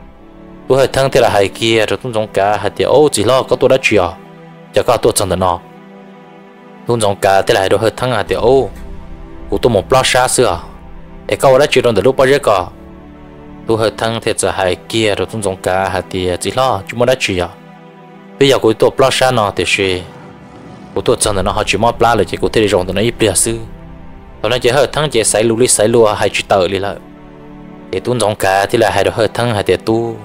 tu hơi thằng thì là hai kia rồi tuân giống cả hai thì ô chỉ lo có tu đã chuyển chỉ có tu chân được nọ tuân giống cả thì là đồ hơi thằng hai thì ô của tu một plot xa xưa để câu đã chuyển được lúc bao giờ có tôi hơi thăng thì giờ hai kia rồi tung giống cả hai thì chỉ lo chúng mới đã chuyển bây giờ của tôi plot xa nó thì sẽ của tôi chân là nó họ chỉ mua plot rồi chỉ của tôi rong từ nó ít bia sư rồi nó chỉ hơi thăng chỉ sai lù li sai lùa hai chữ tờ đi lại để tung giống cả thì là hai đứa hơi thăng hai thì tu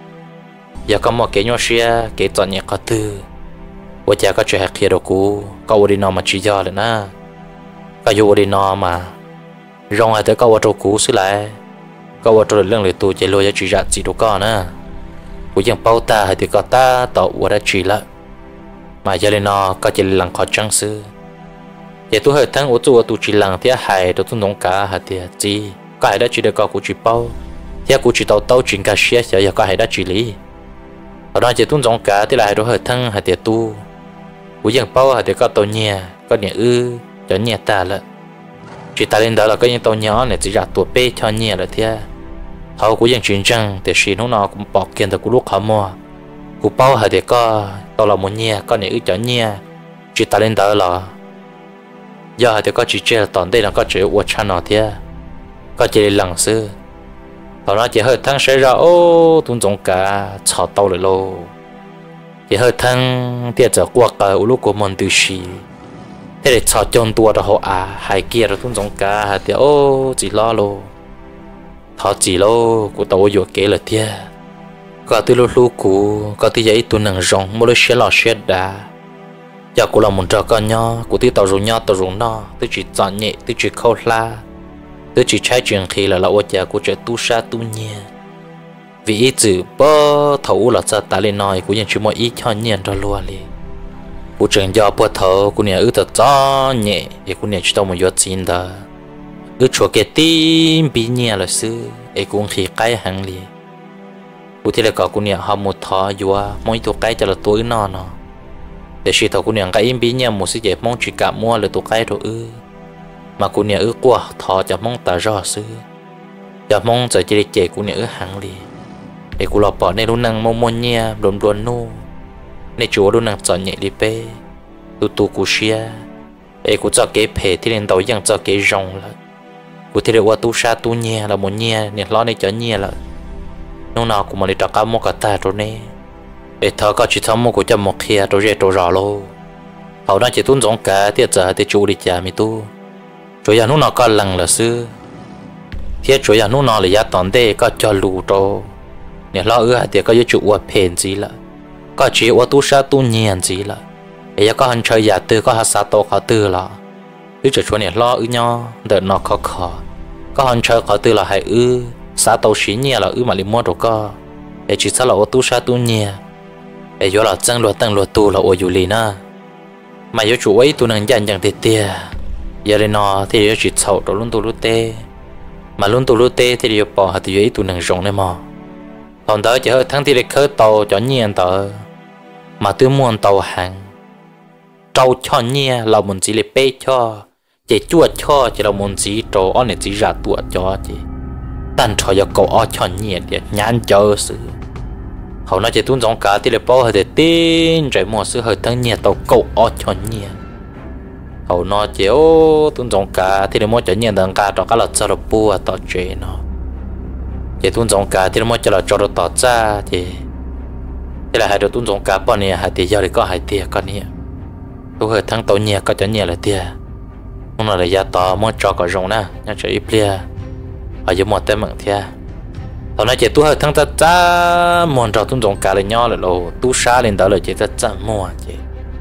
giờ có một cái nhỏ xe cái chọn nhẹ có tư của cha có chuyện kia đâu cũ có đi nó mà chỉ do là na có vô đi nó mà rong hai tới câu ở chỗ cũ xứ lại câu ở chỗ lưng lưỡi tu chạy lùi cho chỉ ra chỉ đồ con nữa của dân bao ta hay thì có ta tạo ở đây chỉ lại mà giờ lên nó có chỉ lằng khó trăng xứ giờ tu hơi tháng ở chỗ tu chỉ lằng thì hay đồ tu nông cá hay thì chỉ có hay đã chỉ được có của chỉ bao thì của chỉ tàu tàu chuyển cá xe giờ giờ có hay đã chỉ lý ở đó chỉ tu nông cá thì lại đồ hơi tháng hay thì tu của dân bao hay thì có tàu nhẹ có nhẹ ư cho nhẹ ta lại chỉ ta lên đó là cái những tàu nhỏ này chỉ ra tuổi bé cho nhẹ là thế họ cũngยังchuyển trang để xí nó nó cũng bỏ kiện từ của lúc họ mua của bao hay để có tàu là một nhẹ có này ư cho nhẹ chỉ ta lên đó là giờ hay để có chỉ chơi là toàn đây là có chỉ uất chăn nó thế có chỉ lằng xưa họ nói chỉ hơi thăng sẽ ra ô tuôn giống cả chảo tàu lại lô chỉ hơi thăng tiệt giờ qua cả lúc của mình từ xí thế để cho chọn tua đó họ à hai kia rồi tuân giống cả hai thì ô chỉ lo lô họ chỉ lô của tàu vô kế là thế có từ lúc lúc cũ có từ giấy tuân năng rong mỗi xe lò xe đá giờ của là một trò con nhỏ của từ tàu rồng nhỏ tàu rồng nó từ chỉ chọn nhẹ từ chỉ khâu la từ chỉ trái chuyện khi là là ô cha của trẻ tu sa tu nhẹ vì ý chữ bơ thấu là cha ta lên nói của những chuyện mọi ý cho nhẹ rồi luôn đi của trường do bữa thở của nhà ư thật gió nhẹ để của nhà chỉ tao một giọt xin đó ư chùa cái tim bị nhẹ là sư để cũng khi cái hàng liền của thì là có của nhà họ một thọ vừa mỗi tổ cái cho là tối nọ nọ để chỉ tao của nhà cái im bị nhẹ một sự dễ mong chỉ cả mua là tổ cái rồi ư mà của nhà ư qua thọ cho mong ta rõ sư cho mong giờ chỉ để chạy của nhà ư hàng liền để của lọ bỏ nên luôn năng mong mong nhẹ đồn đồn nu nên chúa luôn năng chọn nhẹ đi bê tu tu cú xia ấy cú cho cái phê thì nên đầuยังcho cái rong là cú thì được qua tu sa tu nhẹ là một nhẹ nên lo nên cho nhẹ là nông nào cũng mà đi trắc cá một cái ta rồi nè để thợ có chỉ thợ một của cho một kia rồi dễ rồi rõ luôn hậu đó chỉ tuân giống cả thì giờ thì chú đi chả mi tu rồi giờ nông nào có lần là xưa thì rồi giờ nông nào là giá tòn đây có cho lù rồi nên lo ư thì có chủ qua phê gì là có chỉ ở tu sa tu nhiên gì là, ấy có hành chơi giả tư có hạt sa tô khó tư là, cứ chỉ cho này lo ư nhau, đợt nó khó khó, có hành chơi khó tư là hay ư, sa tô xí nhiên là ư mà đi mua đồ có, để chỉ sao là ô tu sa tu nhẹ để gió là trăng lúa tăng lúa tu là ô dù lì na mà gió chủ ấy tu năng dàn dàn tê tê giờ đây nó thì gió chỉ sầu rồi luôn tu luôn tê mà luôn tu luôn tê thì gió bỏ hạt thì gió ấy tu năng rộng này mà còn đó chỉ hơi thắng thì để khơi tàu cho nhiên tàu mà tôi muốn tàu hàng trâu cho nhẹ là muốn chỉ để bê cho chỉ chuột cho chỉ là muốn chỉ trâu anh này chỉ ra tuột cho chỉ tan cho cho cậu ở cho nhẹ để nhàn chờ sự họ nói chỉ tuân giống cả thì để bao hơi để tin rồi mua sự hơi thắng nhẹ tàu cậu ở cho nhẹ họ nói chỉ ô tuân giống cả thì để mua cho nhẹ đằng cả cho cả là cho là bùa tao chơi nó chỉ tuân giống cả thì để mua cho là cho nó tao ra thì thế là hai đứa tuân giống cả bọn này hai tiền giao thì có hai tiền con này tôi hơi thắng tàu nhẹ có cho nhẹ là tiền hôm nào là gia tỏ mua cho có rồng nè nhớ cho ít lia ở dưới một tên mặn thia hôm nay chị tôi hơi thắng ta ta muốn cho tuân giống cả là nhỏ là lồ tu xa lên đó là chị ta chậm mua chị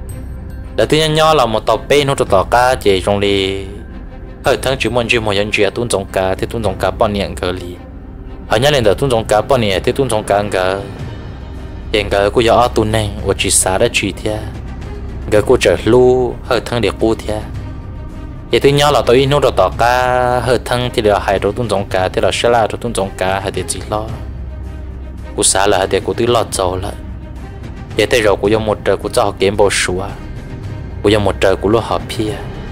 để tuy nhiên nhỏ là một tàu bên hoặc tàu cá chị trong đi hơi thắng chỉ muốn chỉ một nhân chuyện tuân giống cả thì tuân giống cả bao nhiêu cái li ở nhà lên đó tuân giống cả bao nhiêu thì tuân giống cả cái hiện cái cô giáo tuân này và chỉ xa đã chỉ thia cái cô trở lu hơi thắng để cô thia vậy thì nhau là tôi nói được tao cá hơi thăng thì là hai đôi tuôn giống cá thì là sẽ là đôi tuôn giống cá hay để gì lo cú xả là để cú tự lo giàu lại vậy thì rồi cú dùng một trời cú cho kiếm bổ sung cú dùng một trời cú lo học pia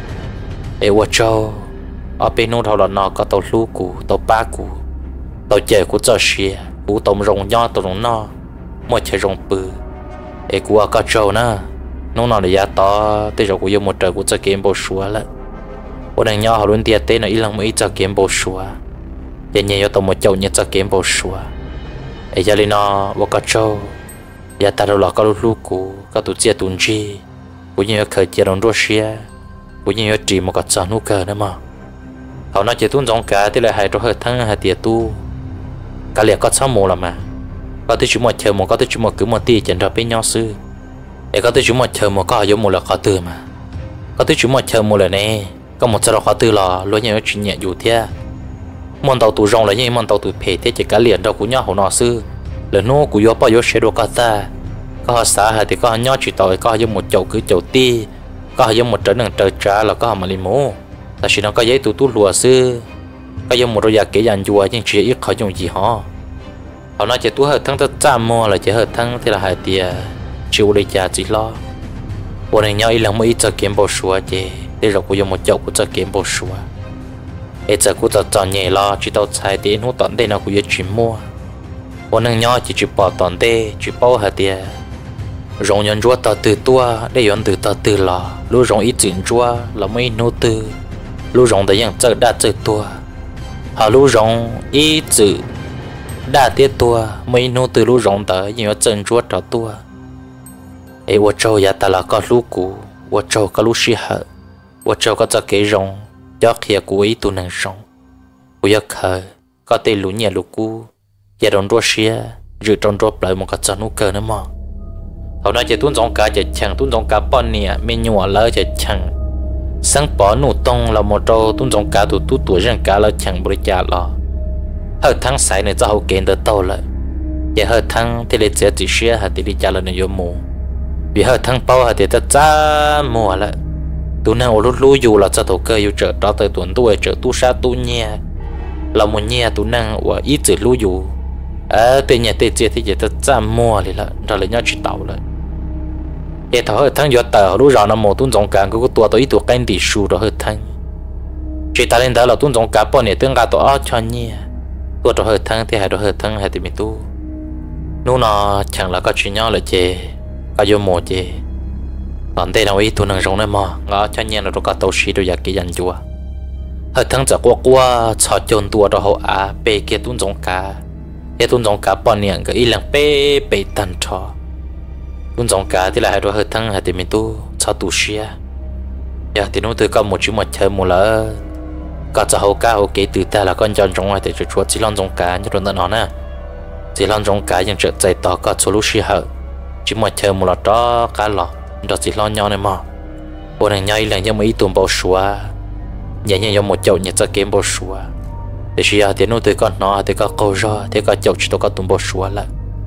để vợ châu ở bênนู้นthầu là nó có tàu lu cú tàu ba cú tàu chè cú cho xia cú tàu rồng nho tàu rồng no một chơi rồng bự để cú ở có châu na nó nào để giá to thì rồi cú dùng một trời cú cho kiếm bổ sung lại bọn anh nhau họ luôn tiệt tên là ít lòng mấy cho kiếm bổ sung, giờ nhiều yo tàu một chậu nhất cho kiếm bổ sung, ấy giờ lên nó vô cá trâu, giờ ta đâu là cá lú lú cũ, cá tụt chia tụt chi, cũng như khởi chia đồng đua xia, cũng như chỉ một cái chăn nuôi cờ nữa mà, họ nói chỉ tuân giống cá thì lại hai trâu hơi thăng hai tiệt tu, cá liệt có sáu mùa là mà, có tới chúng một chờ một có tới chúng một cứ một tì chẳng ra bên nhau sư, ấy có tới chúng một chờ một có giống một là khó từ mà, có tới chúng một chờ một là nè có một số khó từ là lối nhau chuyện nhẹ dù thế món tàu tủ rong là như món tàu tủ phê thế chỉ cả liền đâu cũng nhau hồ nọ sư là nó cũng do bao nhiêu xe đồ cả ta có họ xả hay thì có họ nhau chỉ tàu có họ dùng một chậu cứ chậu ti có họ dùng một trận đường trời trả là có họ mà đi mũ là chỉ nó có giấy tủ tủ lùa sư có dùng một đôi giày kỹ dàn chùa nhưng chỉ ít khó dùng gì họ họ nói chỉ tủ hơi thăng tất chạm mua là chỉ hơi thăng thì là hai tiền chịu lấy trả chỉ lo bọn này nhau ít lần mới ít cho kiếm bổ sung chứ để rồi cũng dùng một chậu cũng cho kiếm bổ sung, bây giờ cũng cho chọn nhẹ lo chỉ tao xài tiền hút tận đây nào cũng chỉ mua, bọn năng nhỏ chỉ chỉ bỏ tận đây chỉ bao hạt tiền, rong nhân chúa tao từ tua để yon từ tao từ lò, lúc rong ít chuyện chúa là mấy nô tư, lúc rong để yang chơi đa chơi tua, họ lúc rong ít chữ đa tiết tua mấy nô tư lúc rong tới nhưng mà chân chúa trò tua, ấy我州也打了个路古，我州个路是好。我做個只幾種，有佢古意都能種，我有佢個地路嘢路古，也當做些，日當做來một個真路個呢嘛。後來就端種架就搶，端種架半年，面nhỏ來就搶，生bỏ nụ tông là một trâu端種架tụ tụ tuổi人架來搶不價了，後tháng sai này cho hậu kiện được tàu lại, giờ後tháng thì lấy chỉ chỉ xe hay thì đi trả lại này vô mù, vì後tháng bao hay thì ta trả mùa lại. Tụi nào lúc lú dù là cho thổ cơ dù trợ đó tới tuần tuổi trợ tu sa tu nhẹ là một nhẹ tụi nào và ít chữ lú dù à tên nhà tên chia thì chỉ ta chạm mua thì là rồi lấy nhau chỉ tàu lại để thở hơi thăng gió tờ lú rõ là một tuần giống càng có tua tới ít tuổi canh tỷ su rồi hơi thăng chỉ ta lên đó là tuần giống cá bọn này tương gà tổ ớt cho nhẹ tua rồi hơi thăng thì hai rồi hơi thăng hai thì mình tu nô nó chẳng là có chuyện nhau là chê có vô một chê còn đây là ý tôi năng giống này mà ngõ cho nhiên là nó có tàu xí đôi giặc cái dàn chùa hơi thằng giặc qua qua chọn chôn tua đó hậu á bê kia tuôn giống cá kia tuôn giống cá bọn niệm cái ý là bê bê tàn trò tuôn giống cá thì là hai đôi hơi thằng hai thì mình tu chọn tu xí giờ thì nó từ có một chữ một chơi một lỡ có cho hậu cá hậu kế từ ta là con chọn giống ngoài để cho chúa chỉ lon giống cá như đó nó nè chỉ lon giống cá nhưng trợ chạy tỏ có số lúc xí hở chỉ một chơi một lọ đó cá lọ đó chỉ lo nhau này mà bọn này nhau là những mấy tuần bao xua nhẹ nhàng giống một chậu nhẹ cho kiếm bao xua để chỉ là tiếng nói từ con nó từ con câu rồi thì con chậu chỉ có tuần bao xua lại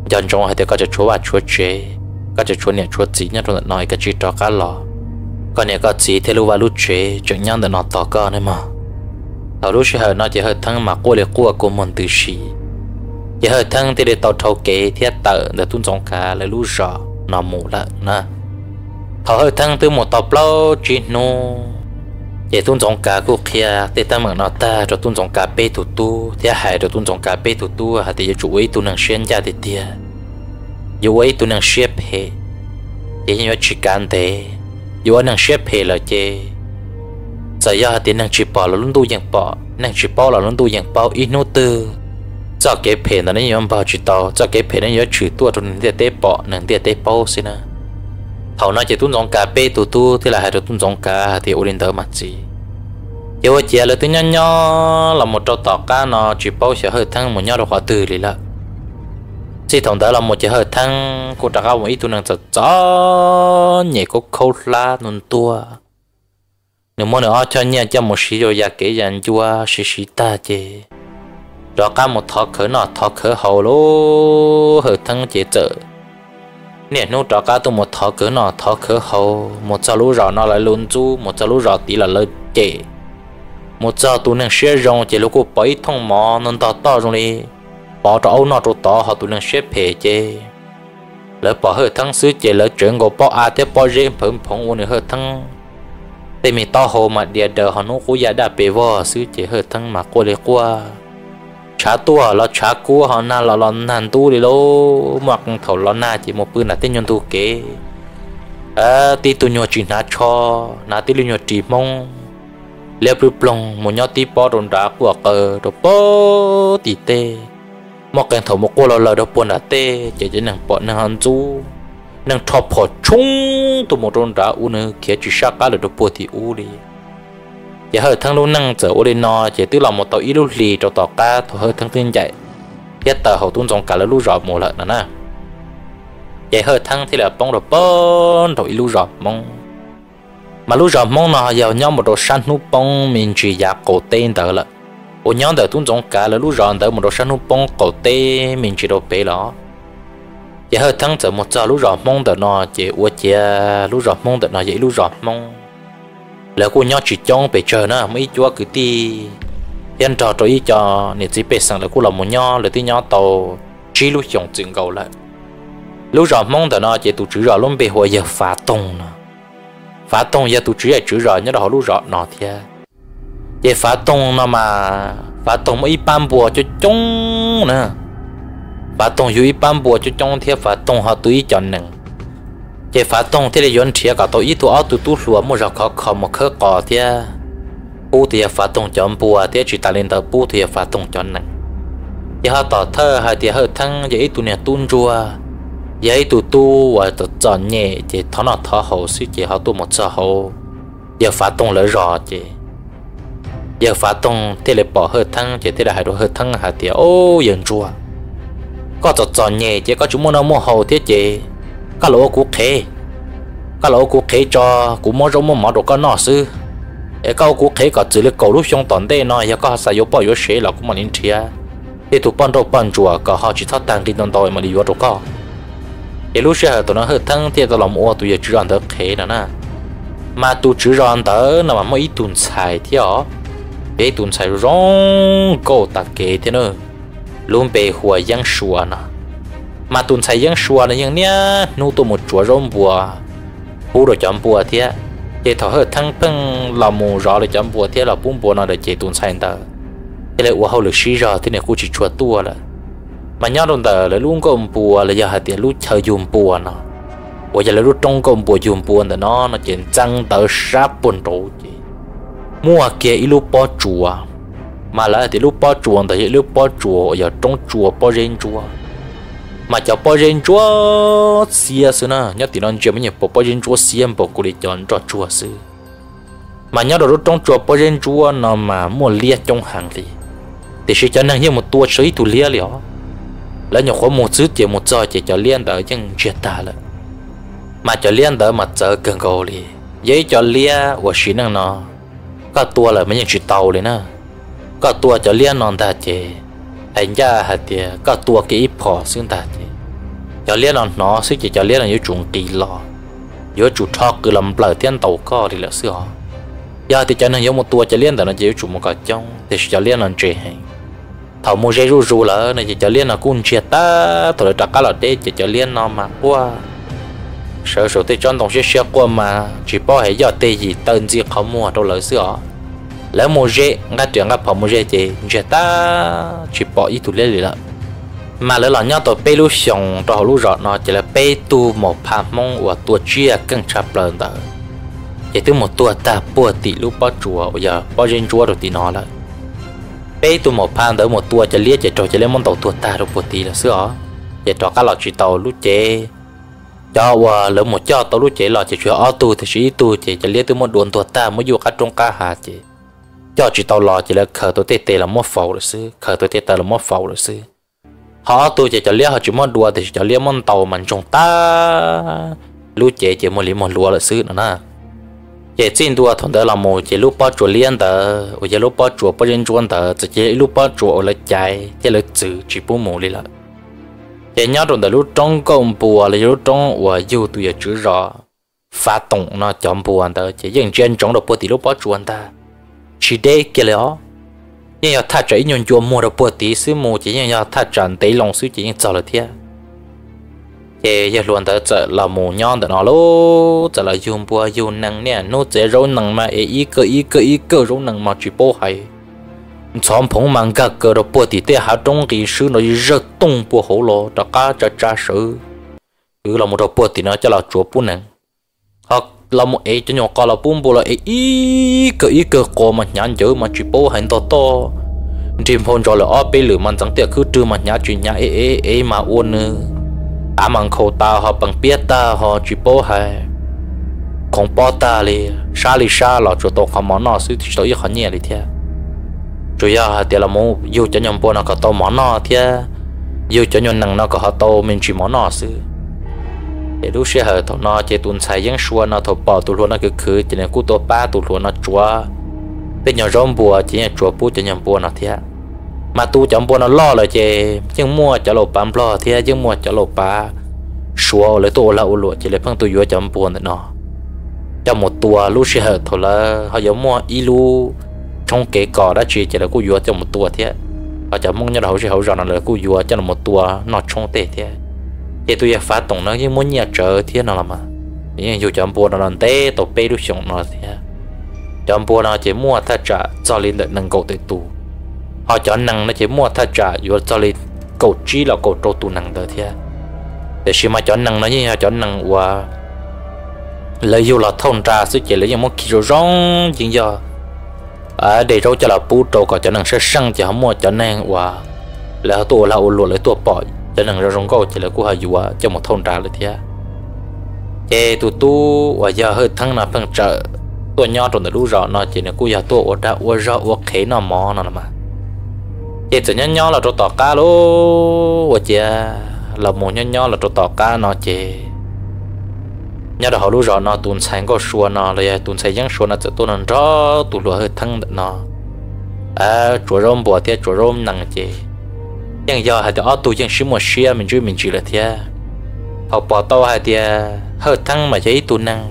dần trong hay thì có chỉ chúa và chúa chế có chỉ chúa này chúa chỉ nhá trong nói cái chỉ cho cá lò còn này có chỉ thì lưu và lưu chế chẳng nhang để nó tỏ cơ này mà tao lúc xưa nó chỉ hơi thăng mà cô lại cô của mình từ xí chỉ hơi thăng thì để tao thâu kế thiết tự để tuân trong cá lại lưu rõ nó mù lại nè thao hơi thăng từ một tập lâu chỉ nô để tuân trong cá của kia để ta mở nó ta cho tuân trong cá bê tụt tu thì hay cho tuân trong cá bê tụt tu hay thì chủ ấy tu năng xuyên ra để tia chủ ấy tu năng xếp hệ để như chỉ can thế chủ ấy năng xếp hệ là chế giờ giờ thì năng chỉ bỏ là luôn tu dạng bỏ năng chỉ bỏ là luôn tu dạng bỏ ít nô tư cho cái hệ là nên nhom bỏ chỉ tao cho cái hệ nên nhớ chữ tua cho nên để bỏ nên để để bỏ xin à thầu nói chỉ tuân trong cá bê tụt tu thì là hay được tuân trong cá thì ổn định đỡ mặt gì yêu chị là tôi nhỏ nhỏ là một trâu tọt cá nó chỉ bao sẽ hơi thăng một nhau được khóa từ đi là chỉ thằng đó là một chỉ hơi thăng cô trả một ít tu năng chặt chó nhẹ có khâu lá nôn tua nếu muốn nữa cho nhà cho một xí rồi kể dàn chua xí xí ta chứ cho cá một thọ khởi nọ thọ khởi hậu lố hơi thăng chế trợ nè nó cho cá tôi một thọ khởi nọ thọ khởi hậu một giờ lú rõ nó lại luôn chú một giờ lú rõ tí là lớn chế một giờ tụi năng xếp rong chỉ lúc cô bấy thông mò nên to to trong đi bỏ cho âu nó cho to họ tụi năng xếp hệ chế lỡ bỏ hơi thăng xứ chế lỡ chuyện của bỏ à thế bỏ riêng phồng phồng uốn hơi thăng để mình to hồ mà địa đời họ nó cũng giá đã bề vò xứ chế hơi thăng mà qua đi qua trả tua là trả cua họ na là là nàn tu đi lô mặc thầu là na chỉ một bữa là tên nhân tu kế à tí tu nhỏ chỉ na cho na tí lưu nhỏ chỉ mong lẽ bự plong một nhau tí bỏ đồn đá của cờ đồ bó tí tê một cái thầu một cô lò lò đồ buồn đã tê chỉ chỉ nàng bỏ nàng ăn chú nàng thọp họ chung tụ một đồn đá u nữa kia chỉ sát cá được đồ buồn thì u đi chỉ hơi thằng luôn năng trở u đi no chỉ tức là một tàu ít lúc lì cho tàu cá thôi hơi thằng tiên chạy biết tờ hậu tuôn trong cả là lúc rõ một lần nữa nè chỉ hơi thằng thì là bông đồ bón rồi lúc rõ mong mà lúc giờ mong nó giàu nhau một đồ săn nút bông mình chỉ giả cổ tên đó là ô nhau đỡ tuôn giống cả là lúc giờ đỡ một đồ săn nút bông cổ tên mình chỉ đồ bể đó chỉ hơi thắng giờ một giờ lúc giờ mong đỡ nó chỉ uất chia lúc giờ mong đỡ nó vậy lúc giờ mong là cô nhau chỉ trong bể chờ nó mấy chúa cứ ti hiện trò rồi cho nên chỉ bể sang là cô làm một nhau là tí nhau tàu chỉ lúc chồng chừng cầu lại lúc giờ mong đỡ nó chỉ tụ chữ rồi luôn bể hồi giờ phá tung nó phá tung giờ tụi chỉ là chữ rõ nhớ là họ lúc rõ nọ thì vậy phá tung nó mà phá tung mấy ban bùa cho chúng nè phá tung dưới ban bùa cho chúng thì phá tung họ tùy chọn nè vậy phá tung thì là dọn chia cả tụi ít tụi áo tụi tụi lúa một giờ khó khó một khớ cỏ thì bu thì phá tung chọn bùa thì chỉ ta lên tờ bu thì phá tung chọn nè vậy họ tỏ thơ hay thì hơi thăng vậy tụi này tuôn chua vậy tụi tu và tụi chọn nhẹ thì thọ nó thọ hậu suy chỉ họ tu một giờ hậu giờ phá tung lỡ rõ chứ giờ phá tung thì lại bỏ hơi thăng chỉ thế là hai đôi hơi thăng hả thì ô dần chua có tụi chọn nhẹ chứ có chúng muốn nó mua hậu thế chứ có lỗ của khế có lỗ của khế cho cũng mua giống mua mỏ đồ có nọ sư cái câu của khế có chỉ là cầu lúc trong toàn đây nó giờ có sai yếu bỏ yếu xế là cũng mà nên chia thì tụi bọn đồ bọn chùa có họ chỉ thắt tăng đi toàn đòi mà đi vô đồ có cái lúc xưa tụi nó hơi thăng thì tụi làm mua tụi giờ chữ ăn đỡ khế nữa nè mà tụi chữ ăn đỡ là mà mấy ít tuần xài thì ó cái tuần xài rong cổ tạt kế thế nữa luôn bề hùa giang xua nè mà tuần xài giang xua là như nia nu tụi một chúa rong bùa bù rồi chọn bùa thế cái thọ hơi thăng phân làm mù rõ để chọn bùa thế là bún bùa nó để chế tuần xài đỡ cái này uổng hậu lực xí rõ thế này cô chỉ chúa tua là mà nhớ đồng tờ là luôn có ông bùa là giờ hạt tiền lúc chơi dùng bùa nó, bây giờ là lúc trong có ông bùa dùng bùa thì nó nó chuyện trăng tờ sáp bồn trổ chứ, mua kia ít lúc bỏ chùa, mà lại thì lúc bỏ chùa thì lúc bỏ chùa giờ trong chùa bỏ rên chùa, mà cho bỏ rên chùa xia xưa nè, nhớ thì nó chưa mấy nhiêu bỏ rên chùa xia bỏ cô đi chọn cho chùa xưa, mà nhớ là lúc trong chùa bỏ rên chùa nó mà mua lia trong hàng thì, thì sẽ cho năng như một tua sấy tụ lia liao lấy nhiều khối một chút chỉ một giờ chỉ cho liên đỡ chân chuyện ta là mà cho liên đỡ mặt giờ cần cầu đi giấy cho lia của xí năng nó có tua là mấy những chuyện tàu đấy nè có tua cho liên non ta chỉ thành ra hạt tiền có tua cái ít phò xương ta chỉ cho liên là nó sẽ chỉ cho liên là những chuồng kỳ lò giữa chủ thọ cứ làm bờ thiên tàu co thì là xưa giờ thì cho nên giống một tua cho liên là nó chỉ chủ một cái trong thì cho liên là trẻ hay thầu mua dây ru ru là này chỉ cho liên là cún chia ta thôi trả cá là để chỉ cho liên nó mà qua sợ sợ thì chọn đồng xe xe qua mà chỉ bỏ hay giờ tê gì tên gì không mua đâu lợi xưa lỡ mua dây ngay chuyện gặp họ mua dây thì chia ta chỉ bỏ ít tụi lên là mà lỡ là nhau tụi bê lu xong tụi họ lu rõ nó chỉ là bê tu một phàm mong của tua chia cân chập lần đó chỉ từ một tua ta bùa tỷ lu bao chùa bây giờ bao trên chùa rồi thì nó lại bê tu một phàm đỡ một tua chỉ liếc chỉ trò chỉ lấy món tàu tua ta rồi bùa tỷ là xưa chỉ trò cá lọt chỉ tàu lu chế cho và lỡ một cho tàu lu chế lọt chỉ chuyện ở tu thì chỉ tu chỉ chỉ liếc từ một đồn tua ta mới vô cá trong cá hà chỉ cho chỉ tàu lọt chỉ là khởi tôi tê tê là một phẩu rồi xưa khởi tôi tê tê là một phẩu rồi xưa họ tôi chỉ cho liếc họ chỉ muốn đùa thì cho liếc món tàu mình trong ta lu chế chỉ muốn liếc món lúa là xứ nữa nè chế xin đùa thằng đó là một chế lúc bao chuột liên tờ ở chế lúc bao chuột bao nhiêu chuột tờ chỉ chế lúc bao chuột là chạy chế là chữ chỉ bố mù đi lại chế nhớ trong đó lúc trong công bùa là lúc trong và yêu tụi chữ rõ phát động nó chọn bùa tờ chế những trên trong đó bùa thì lúc bao chuột ta chỉ để cái đó nhưng mà thà chạy nhon chùa mua được bữa tí xứ mua chỉ nhưng mà thà chọn tí lòng xứ chỉ nhưng cho là thế, thì giờ luôn tới chợ là mua nhon để nó lố chợ là dùng bùa dùng năng nè nó dễ rau năng mà ý cơ ý cơ ý cơ rau năng mà chỉ bố hay, chọn phong mang cả cơ được bữa tí để hạ trong cái xứ nó rất tung bùa hổ lô tất cả cho cha sử, cứ là một đầu bữa tí nó cho là chúa bún năng, hoặc là một ấy cho nhỏ con là bún bò là ấy ý cơ ý cơ co mà nhãn dữ mà chỉ bố hành to to chim hôn cho là ở bên lửaมันchẳng tiệt cứ trừ mà nhã chuyện nhã ấy ấy ấy mà uốn nữa à mang khâu ta họ bằng biết ta họ chỉ bố hay không bỏ ta li xa li xa là chỗ tổ không món nọ xứ thì tôi khó nhẹ đi thế chủ yếu là tiền là mua yêu cho nhom bò nó có to món nọ thế yêu cho nhom năng nó có họ to mình chỉ món nọ xứ để lúc xưa họ thọ nó chỉ tuần sai những xua nó thọ bỏ tụi luôn nó cứ cứ chỉ nên cú to ba tụi luôn nó chúa bên nhỏ rong bùa chỉ là chúa bù cho nhom bùa nó thế mà tu chọn bùa nó lo là chỉ nhưng mua cho lộc bám lo thế nhưng mua cho lộc bá xua lấy tu là u lụa chỉ lấy phăng tu vừa chọn bùa nữa nó cho một tua lúc xưa họ thọ là họ giống mua y lu trong cái cỏ đã chỉ chỉ là cú vừa cho một tua thế họ chọn mong nhau là họ sẽ họ rõ là cú vừa cho một tua nó trong tệ thế thì tôi phát động nó như muốn nhà trở thế nào mà nhưng dù chọn bùa nó làm té tổ bê được sống nó thế chọn bùa nó chỉ mua thắt trả cho lên được nâng cầu tới tù họ chọn nâng nó chỉ mua thắt trả dù cho lên cầu trí là cầu trâu tù nâng được thế để khi mà chọn nâng nó như là chọn nâng và lấy dù là thông tra sự chỉ lấy những món kilo rong chính do à để rau cho là bù trâu còn chọn nâng sẽ săng chỉ không mua chọn nâng và là tù là ôn lấy tù bỏi cho nên là rong câu chỉ là của họ dùa cho một thôn tràเลยthế, cái tụi tu và giờ hơi thăng là phân trợ tụi nhỏ trong lũ rõ nó chỉ là của giờ tụi ở đã ở rõ ở khế nó mò nó mà, cái tụi nhỏ nhỏ là tụi tỏ cá lố, và chỉ là một nhỏ nhỏ là tụi tỏ cá nó chỉ, nhớ là họ lũ rõ nó tuần sáng có xua nó là tuần sáng giăng xua nó chỉ tụi nó rõ tụi lúa hơi thăng nó, à chuột rôm bò thế chuột rôm nặng chỉ nhưng giờ hay ở tụi dân sinh một xia mình chưa mình chỉ là thế họ bỏ tao hay thì hơi thăng mà giấy tụi năng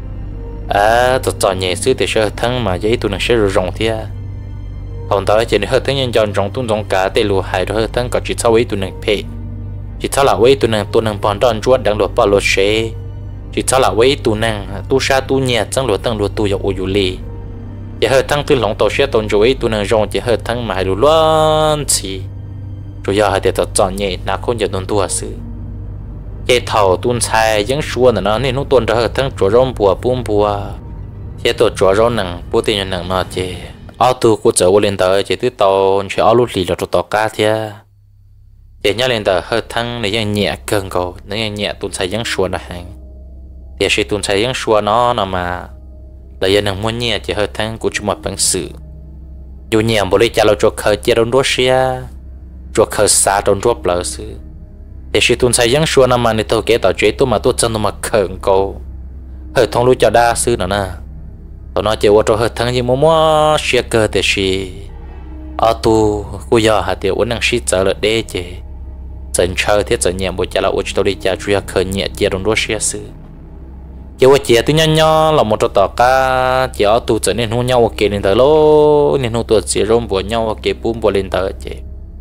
à tụi trò nhẹ xứ thì sẽ thăng mà giấy tụi năng sẽ rộng thế còn tới chỉ hơi thăng nhân chọn rộng tụi rộng cả để lùa hay rồi hơi thăng có chỉ sau ấy tụi năng phê chỉ sau là ấy tụi năng tụi năng bọn đòn chuột đang lùa bao lùa xe chỉ sau là ấy tụi năng tu sa tu nhẹ chẳng lùa tăng lùa tu dọc u li chỉ hơi thăng từ lòng tàu xe tụi rồi tụi năng rộng chỉ hơi thăng mà hay lùa loan chỉ chủ yếu là để tao chọn nhẹ nào không giờ tuần tua sự cái thầu tuần sai những xua nữa nó nên nó tuần ra thằng chúa rong bùa bùm bùa cái tổ chúa rong nằng bùa tiền nằng nó chỉ ở tu của chợ lên tàu chỉ từ tàu chỉ ở lúc lì là tàu cá thế để nhớ lên tàu hơi thằng này những nhẹ cơn cầu này nhẹ tuần sai những xua là hàng để sẽ tuần sai những xua nó nó mà là dân nằng muốn nhẹ chỉ hơi thằng của chúng mà bằng sự dù nhẹ bồ lấy chaเราcho khởi chia đông đô xia cho khởi xa trong rốt lỡ sự để khi tuần sai những xua nằm mà tôi kể tao chế tôi mà tôi chân tôi mà khởi cầu hơi thông lưu cho đa sư nữa nè tôi nói chỉ qua cho hơi thằng gì mua mua xe cơ để khi ở tu cô giờ hạt tiểu uống năng xí trở lại để chứ dần chơi thế dần nhẹ bộ cha là ôi tao đi cha chủ khởi nhẹ chia đồng đua xe sư giờ ôi chia tôi nhăn nhó là một trò tỏ cá chỉ ở tụ trở nên hôn nhau ok lên tới lô nên hôn tụ chỉ rôm bộ nhau ok bún bộ lên tới chị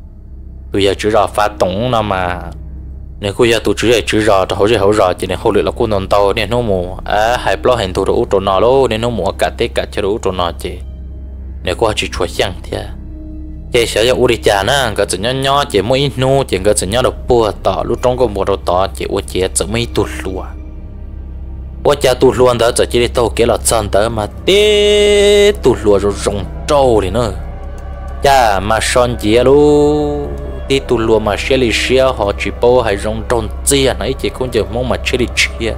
tôi giờ chữ rõ phát tổng nào mà nếu cô giờ tụ chữ chữ rõ tao hỗ trợ hỗ trợ chỉ nên hỗ trợ là cô non tàu nên nó mù à hai bao hành tụ đủ trộn nọ lô nên nó mù cả tết cả cho đủ trộn nọ chị nếu cô chỉ chuột chẳng thế chị sẽ cho uri cha nè cái chuyện nhỏ nhỏ chị mới nu chị cái chuyện nhỏ được bùa tỏ lúc trong cái mùa đầu tỏ chị uri chị chỉ mới tụt lùa uri cha tụt lùa đó chỉ đi tàu kia là chân đó mà té tụt lùa rồi rong trâu đi nữa cha mà son chị luôn đi tụt lùa mà xe lì xe họ chỉ bao hay rong trâu chia này chị không chịu mong mà xe lì chia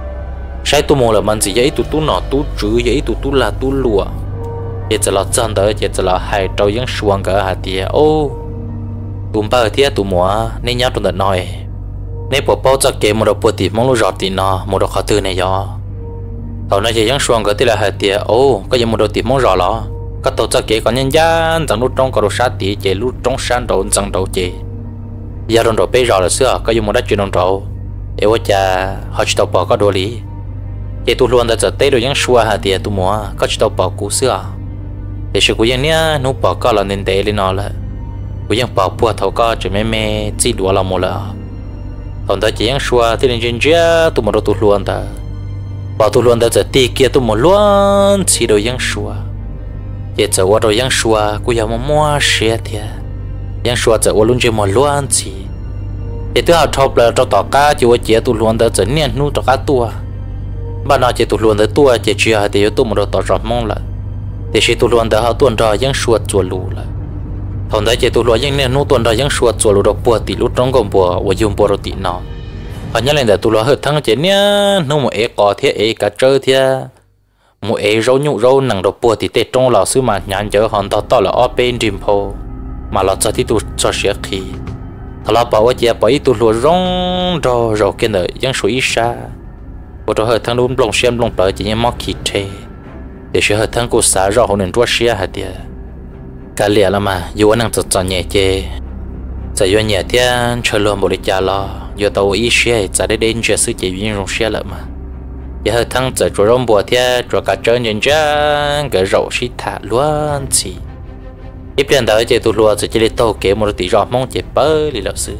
sai tụi mồ là mình chỉ vậy tụi tụi nọ tụi chữ vậy tụi tụi là tụi lùa chỉ chỉ là chân đó chỉ chỉ là hai trâu những xuồng cả hạt tiền ô tụm bao thế tụm mua nên nhớ tụm đợt nói nên bộ bao giờ kể một đầu bột thịt mong lu giọt tiền nọ một đầu khó tư này do tàu này chỉ những xuồng cả thì là hạt tiền ô có những một đầu thịt mong giọt đó các tàu giờ kể còn nhân gian chẳng lúc trong có đầu sát tí chỉ lúc trong san đầu chẳng đầu chỉ giờ đồng đầu bây giờ là xưa có những một đất chuyện đồng đầu yêu cha họ chỉ tàu bỏ có đồ lý chỉ tụi luôn đã giờ tây rồi những xuồng hạt tiền tụm mua có chỉ tàu bỏ cũ xưa để sự của dân nhá nấu bỏ có là nên để lên nó là của dân bỏ bùa thầu có chỉ mẹ mẹ chỉ đùa là một là còn đó chỉ những xua thì nên dân chia tụi một đôi tụi luôn ta bỏ tụi luôn ta giờ tì kia tụi một luôn chỉ đôi những xua giờ giờ qua đôi những xua của dân một mua xe thì những xua giờ qua luôn chỉ một luôn chỉ giờ thứ hai top là cho tỏ cá chỉ qua chia tụi luôn ta giờ niên nấu tỏ cá tua bà nói chỉ tụi luôn ta tua chỉ chia thì tụi một đôi tỏ rõ mong là để khi tụi luôn đã họ tuần ra những suốt chùa lù là thằng đấy chỉ tụi luôn những nên nô tuần ra những suốt chùa lù đó bùa tỷ lúc trong gồm bùa và dùng bùa rồi tỷ nào họ nhớ lên để tụi luôn hết thằng chỉ nhá nô một ế cò thế ế cả chơi thế một ế rau nhụ rau nằng đó bùa tỷ tết trong lò xứ mà nhàn chở hòn to to là ở bên rim po mà lò cho thì tụi cho sẽ khí thằng lò bảo vậy bảo tụi luôn rong rau rau kia nữa những suy xa và rồi hết thằng luôn lồng xem lồng tới chỉ như móc khí thế để cho hết thằng cô xã rõ hồn nên chúa xia hạt địa cả lẽ là mà dù anh đang chọn nhẹ chê giờ dù nhẹ thiên chơi luôn bộ để trả lo dù tàu ý xia giờ để đến chơi sự chỉ viên rong xia lại mà giờ hết thằng giờ chúa rong bộ thiên chúa cả chơi nhân cha cái rậu xí thả luôn gì ít tiền đó chơi tụi luôn giờ chơi tàu kế một tí rõ mong chơi bơi đi lão sư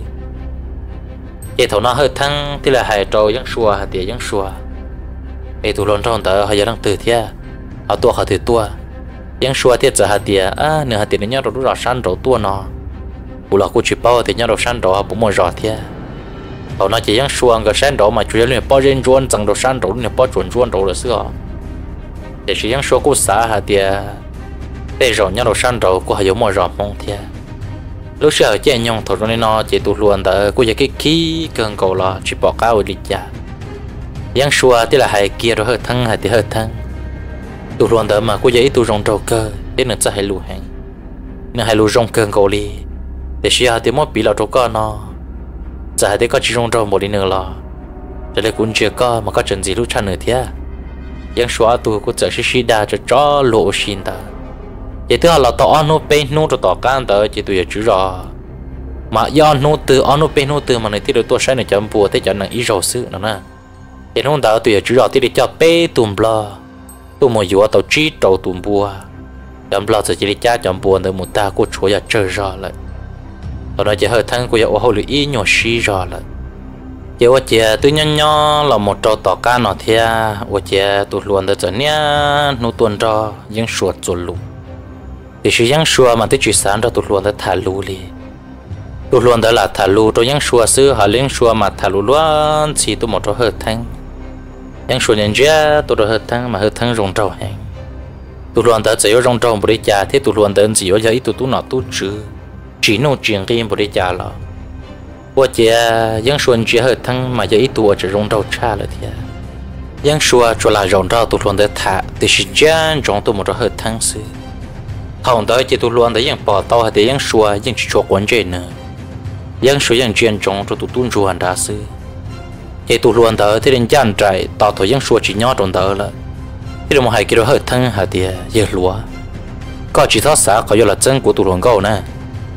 chơi thầu nó hết thằng thì là hai trâu giống xua hạt địa giống xua để tụi luôn trong đó họ giờ đang từ thiên họ tua họ thì tua những xua thiết giờ hạt tiền à nửa hạt tiền nhớ rồi rõ san rồi tua nó bù là cô chỉ bao thì nhớ rồi san rồi họ cũng mua rõ thế họ nói chỉ những xua cái san rồi mà chủ yếu là bao trên chuồn chẳng rồi san rồi là bao chuồn chuồn rồi là xưa để chỉ những xua cô xã hạt tiền để rồi nhớ rồi san rồi cô hay mua rõ mong thế lúc xưa chơi nhung thôi nên nó chỉ tụt luôn tại cô giờ cái khí cần cầu là chỉ bỏ cao đi chả những xua thì là hai kia rồi hơi thăng hai thì hơi thăng tụi luôn đó mà cô giấy tụi rong trâu cơ để nó sẽ hay lù hàng nó hay lù rong cơ cầu đi để xia thì mất bị là trâu cơ nó giờ hay để có chỉ rong trâu một đi nữa là để lấy cuốn chia cơ mà có chuyện gì lúc chăn nữa thế yang xóa tụi cô giờ xí xí đa cho chó lộ xin ta vậy thứ hai là tao ăn nô bên nô cho tao can ta chỉ tụi giờ chữ rõ mà do nô từ ăn nô bên nô từ mà này thì được tôi sẽ này chấm bùa thế cho năng ý rồi sự nữa nè thì nó đã tụi giờ chữ rõ thì để cho bé tùm blo tôi mua vừa tàu chi tàu tụm bùa đâm lao giờ chỉ đi cha chọn bùa để một ta cô chúa giờ chơi rõ lại tao nói chỉ hơi thằng cô giờ ô hậu ý nhỏ xí rõ lại chỉ ô chỉ tôi nhon nhon là một trâu tỏ cá nọ thia ô chỉ tôi luôn để cho nia nô tuần cho những suốt rồi luôn thì sự những suốt mà tôi chỉ sáng cho tôi luôn để thả lù đi tôi luôn để là thả lù cho những suốt xưa họ những suốt mà thả lù luôn chỉ tôi một trâu hơi thằng những số nhân gia tôi đã hết thằng mà hết thằng rong trâu hàng tôi luôn đã chỉ có rong trâu một đôi cha thế tôi luôn đơn chỉ có giấy tôi tôi nọ tôi chữ chỉ nô chuyện riêng một đôi cha là qua cha những số nhân gia hết thằng mà giấy tôi chỉ rong trâu cha là thế những số cho là rong trâu tôi luôn đã thả thì chỉ gian rong tôi một đôi hết thằng xứ thằng đó chỉ tôi luôn đã những bỏ tao hay những số những chỉ cho quan trọng nữa những số những chuyện rong cho tôi tuân thủ hành đa xứ thì tụi luôn đó thì đến chăn trái tao thôi những số chỉ nhỏ trong đó là thì một hai kilo hơi thăng hạt tiền giờ lúa có chỉ thoát xã có do là chân của tụi luôn câu nè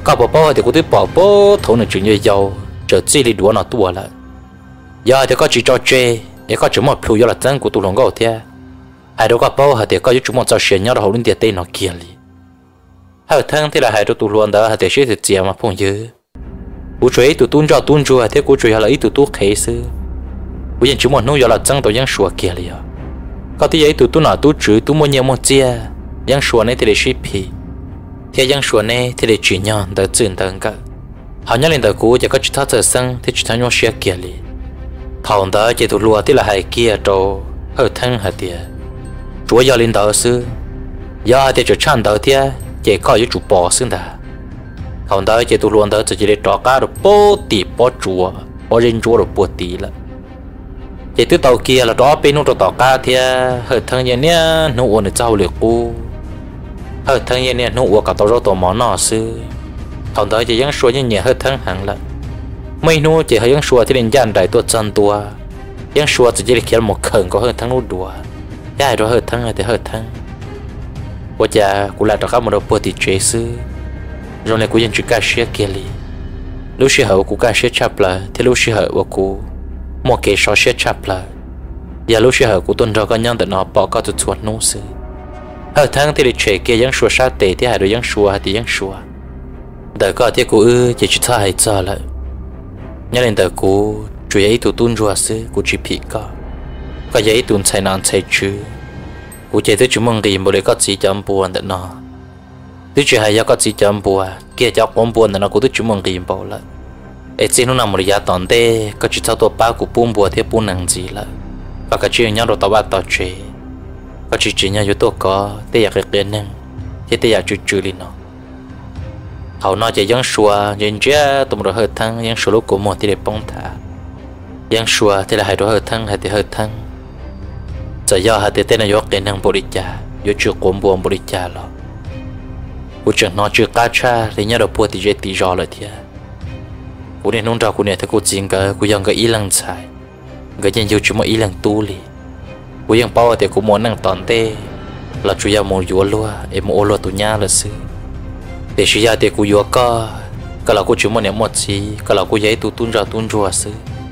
có bỏ bỏ thì cũng tôi bỏ bỏ thấu nó chuyện như giàu chờ chi đi đùa nó tua lại giờ thì có chỉ cho chơi để có chúng một phiếu là chân của tụi lòng gạo thế hai đứa có bao thì có chúng một trò chuyện nhau là hậu linh tiền tên nó kia li hai thằng thì là hai đứa tụi luôn đó thì sẽ được tiền mà phong dữ cú chơi tụi tuôn cho tuôn chùa thế cú chơi là ít tụi tuốt khế sư cú nhìn chúng một nô giờ là chân tụi giang sủa kia li có tí ấy tụi tụi nào tụi chữ tụi mua nhiều một chia giang sủa này thì để ship thì giang sủa này thì để chuyển nhau đỡ chuyển đỡ cả họ nhớ lên đỡ cú chỉ có chỉ tháo giờ sang thì chỉ tháo nhau share kia li thằng đó chỉ tụi lúa thì là hai kia trâu hơi thân hạt tiền chúa giờ lên đỡ sư giờ thì chỉ chăn đỡ thế chỉ có những chủ bò xưng đã thằng đó chỉ tụi luôn đỡ chỉ để trò cá rồi bố tì bố chúa bố riêng chúa rồi bố tì là chỉ tụi tàu kia là đó bên nó trò cá thì hơi thân như nè nó uốn được trâu liệt cu hơi thân như nè nó uốn cả tàu rau tàu món nọ sư thằng đó chỉ những số như nhẹ hơi thân hẳn là mấy nô chỉ hơi những số thì đến dàn đại tua chân tua những số chỉ để khiến một khẩn có hơi thân nút đùa cái đó hơi thân thì hơi thân của cha của là trò cá một đầu bò tì chế sư rồi này của dân chỉ cá sấu kia li lúc xưa hậu của cá sấu chắp là thì lúc xưa hậu của một cái sò sấu chắp là giờ lúc xưa hậu của tuần rồi có nhân tận nó bỏ có tụt chuột nô sư hậu tháng thì để chế kia dân sủa sát tệ thì hai đứa dân sủa hay thì dân sủa đời có thì của ư chỉ chỉ thay cho lại nhớ lên đời của chủ yếu tụt tuần rồi sư của chỉ bị có có giấy tuần chạy nạn chạy chứ của chế tới chúng mình tìm một cái có gì chấm buồn tận nó tôi chỉ hay có gì chấm buồn kia cho con buồn tận nó của tôi chúng mình tìm bảo lại ấy chỉ nó nằm một giá tòn tê có chỉ thao tổ ba của buồn buồn thì buồn năng gì là và cái chuyện nhau đồ tao bắt tao chơi có chỉ chỉ nhau tôi có têอยากcái năng thì têอยากchửi chửi đi nó họ nói chỉ dân xua dân chia tụi mình hơi thăng dân xua lúc của một thì để bông thả dân xua thì là hai đứa hơi thăng hai thì hơi thăng giờ giờ hai tên này có cái năng bồi trả, có chưa cuốn buồn bồi trả lo. Cô chẳng nói chưa cá cha thì nhớ được bồi thì dễ tí rõ lại thiệt. Cô nên nông trào cô này thấy cô chính cái cô dùng cái ý lăng xài, cái nhân yêu chỉ một ý lăng tu li. Cô dùng bao thì cô muốn năng tòn tê là chủ yếu một vua lúa, em một lúa tụi nhà là sư. Để chủ yếu thì cô vua có, cái là cô chỉ muốn niệm một gì, cái là cô giấy tu tuôn ra tuôn ra sư.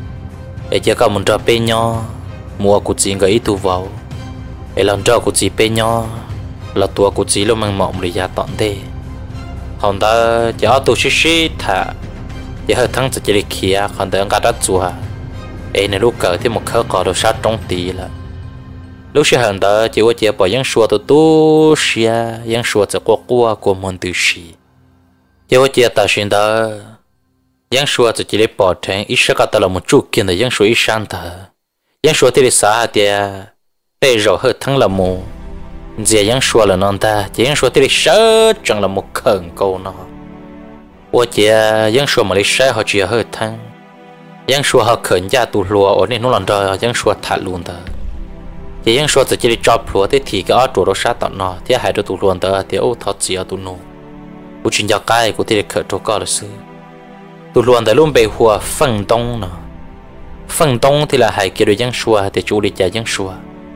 Để cho các mình ra bên nhau. Mua của chị cái tu vào, để làm cho của chị bên nhau là tua của chị lúc mang mộng để ra tận đây, còn ta cho tôi xí xí thà, để hơi thắng chỉ để kia, còn ta ăn cắt chua, ấy này lúc cỡ thì một khởi cỏ đồ sát trong tí là, lúc xưa hắn ta chỉ có chỉ bỏ những số từ tu xia, những số từ qua qua của môn từ xí, chỉ có chỉ ta xin ta, những số từ chỉ để bỏ thành ít sẽ cả ta là một chút kia là những số ít san ta. Yang số thì xã thì bây giờ hơi thắng là mù, giờ yang số là non ta, giờ yang số thì sợ chẳng là một khẩn câu nó, hoặc giờ yang số mà lấy sai họ chỉ hơi thắng, yang số họ khẩn gia tụ lúa ở nên nó làm cho yang số thả luôn ta, giờ yang số chỉ chỉ chọc lúa thì thì cái ở chỗ đó sát tận nó, thì hai đứa tụ luôn ta thì ô thọ chỉ ở tụ nô, u chuyện giao cái của thì khởi chỗ có là sư, tụ luôn ta luôn bị hùa phân đông nó. Phần đông thì là hai kia đôi dân xua để chú đi chạy dân xua.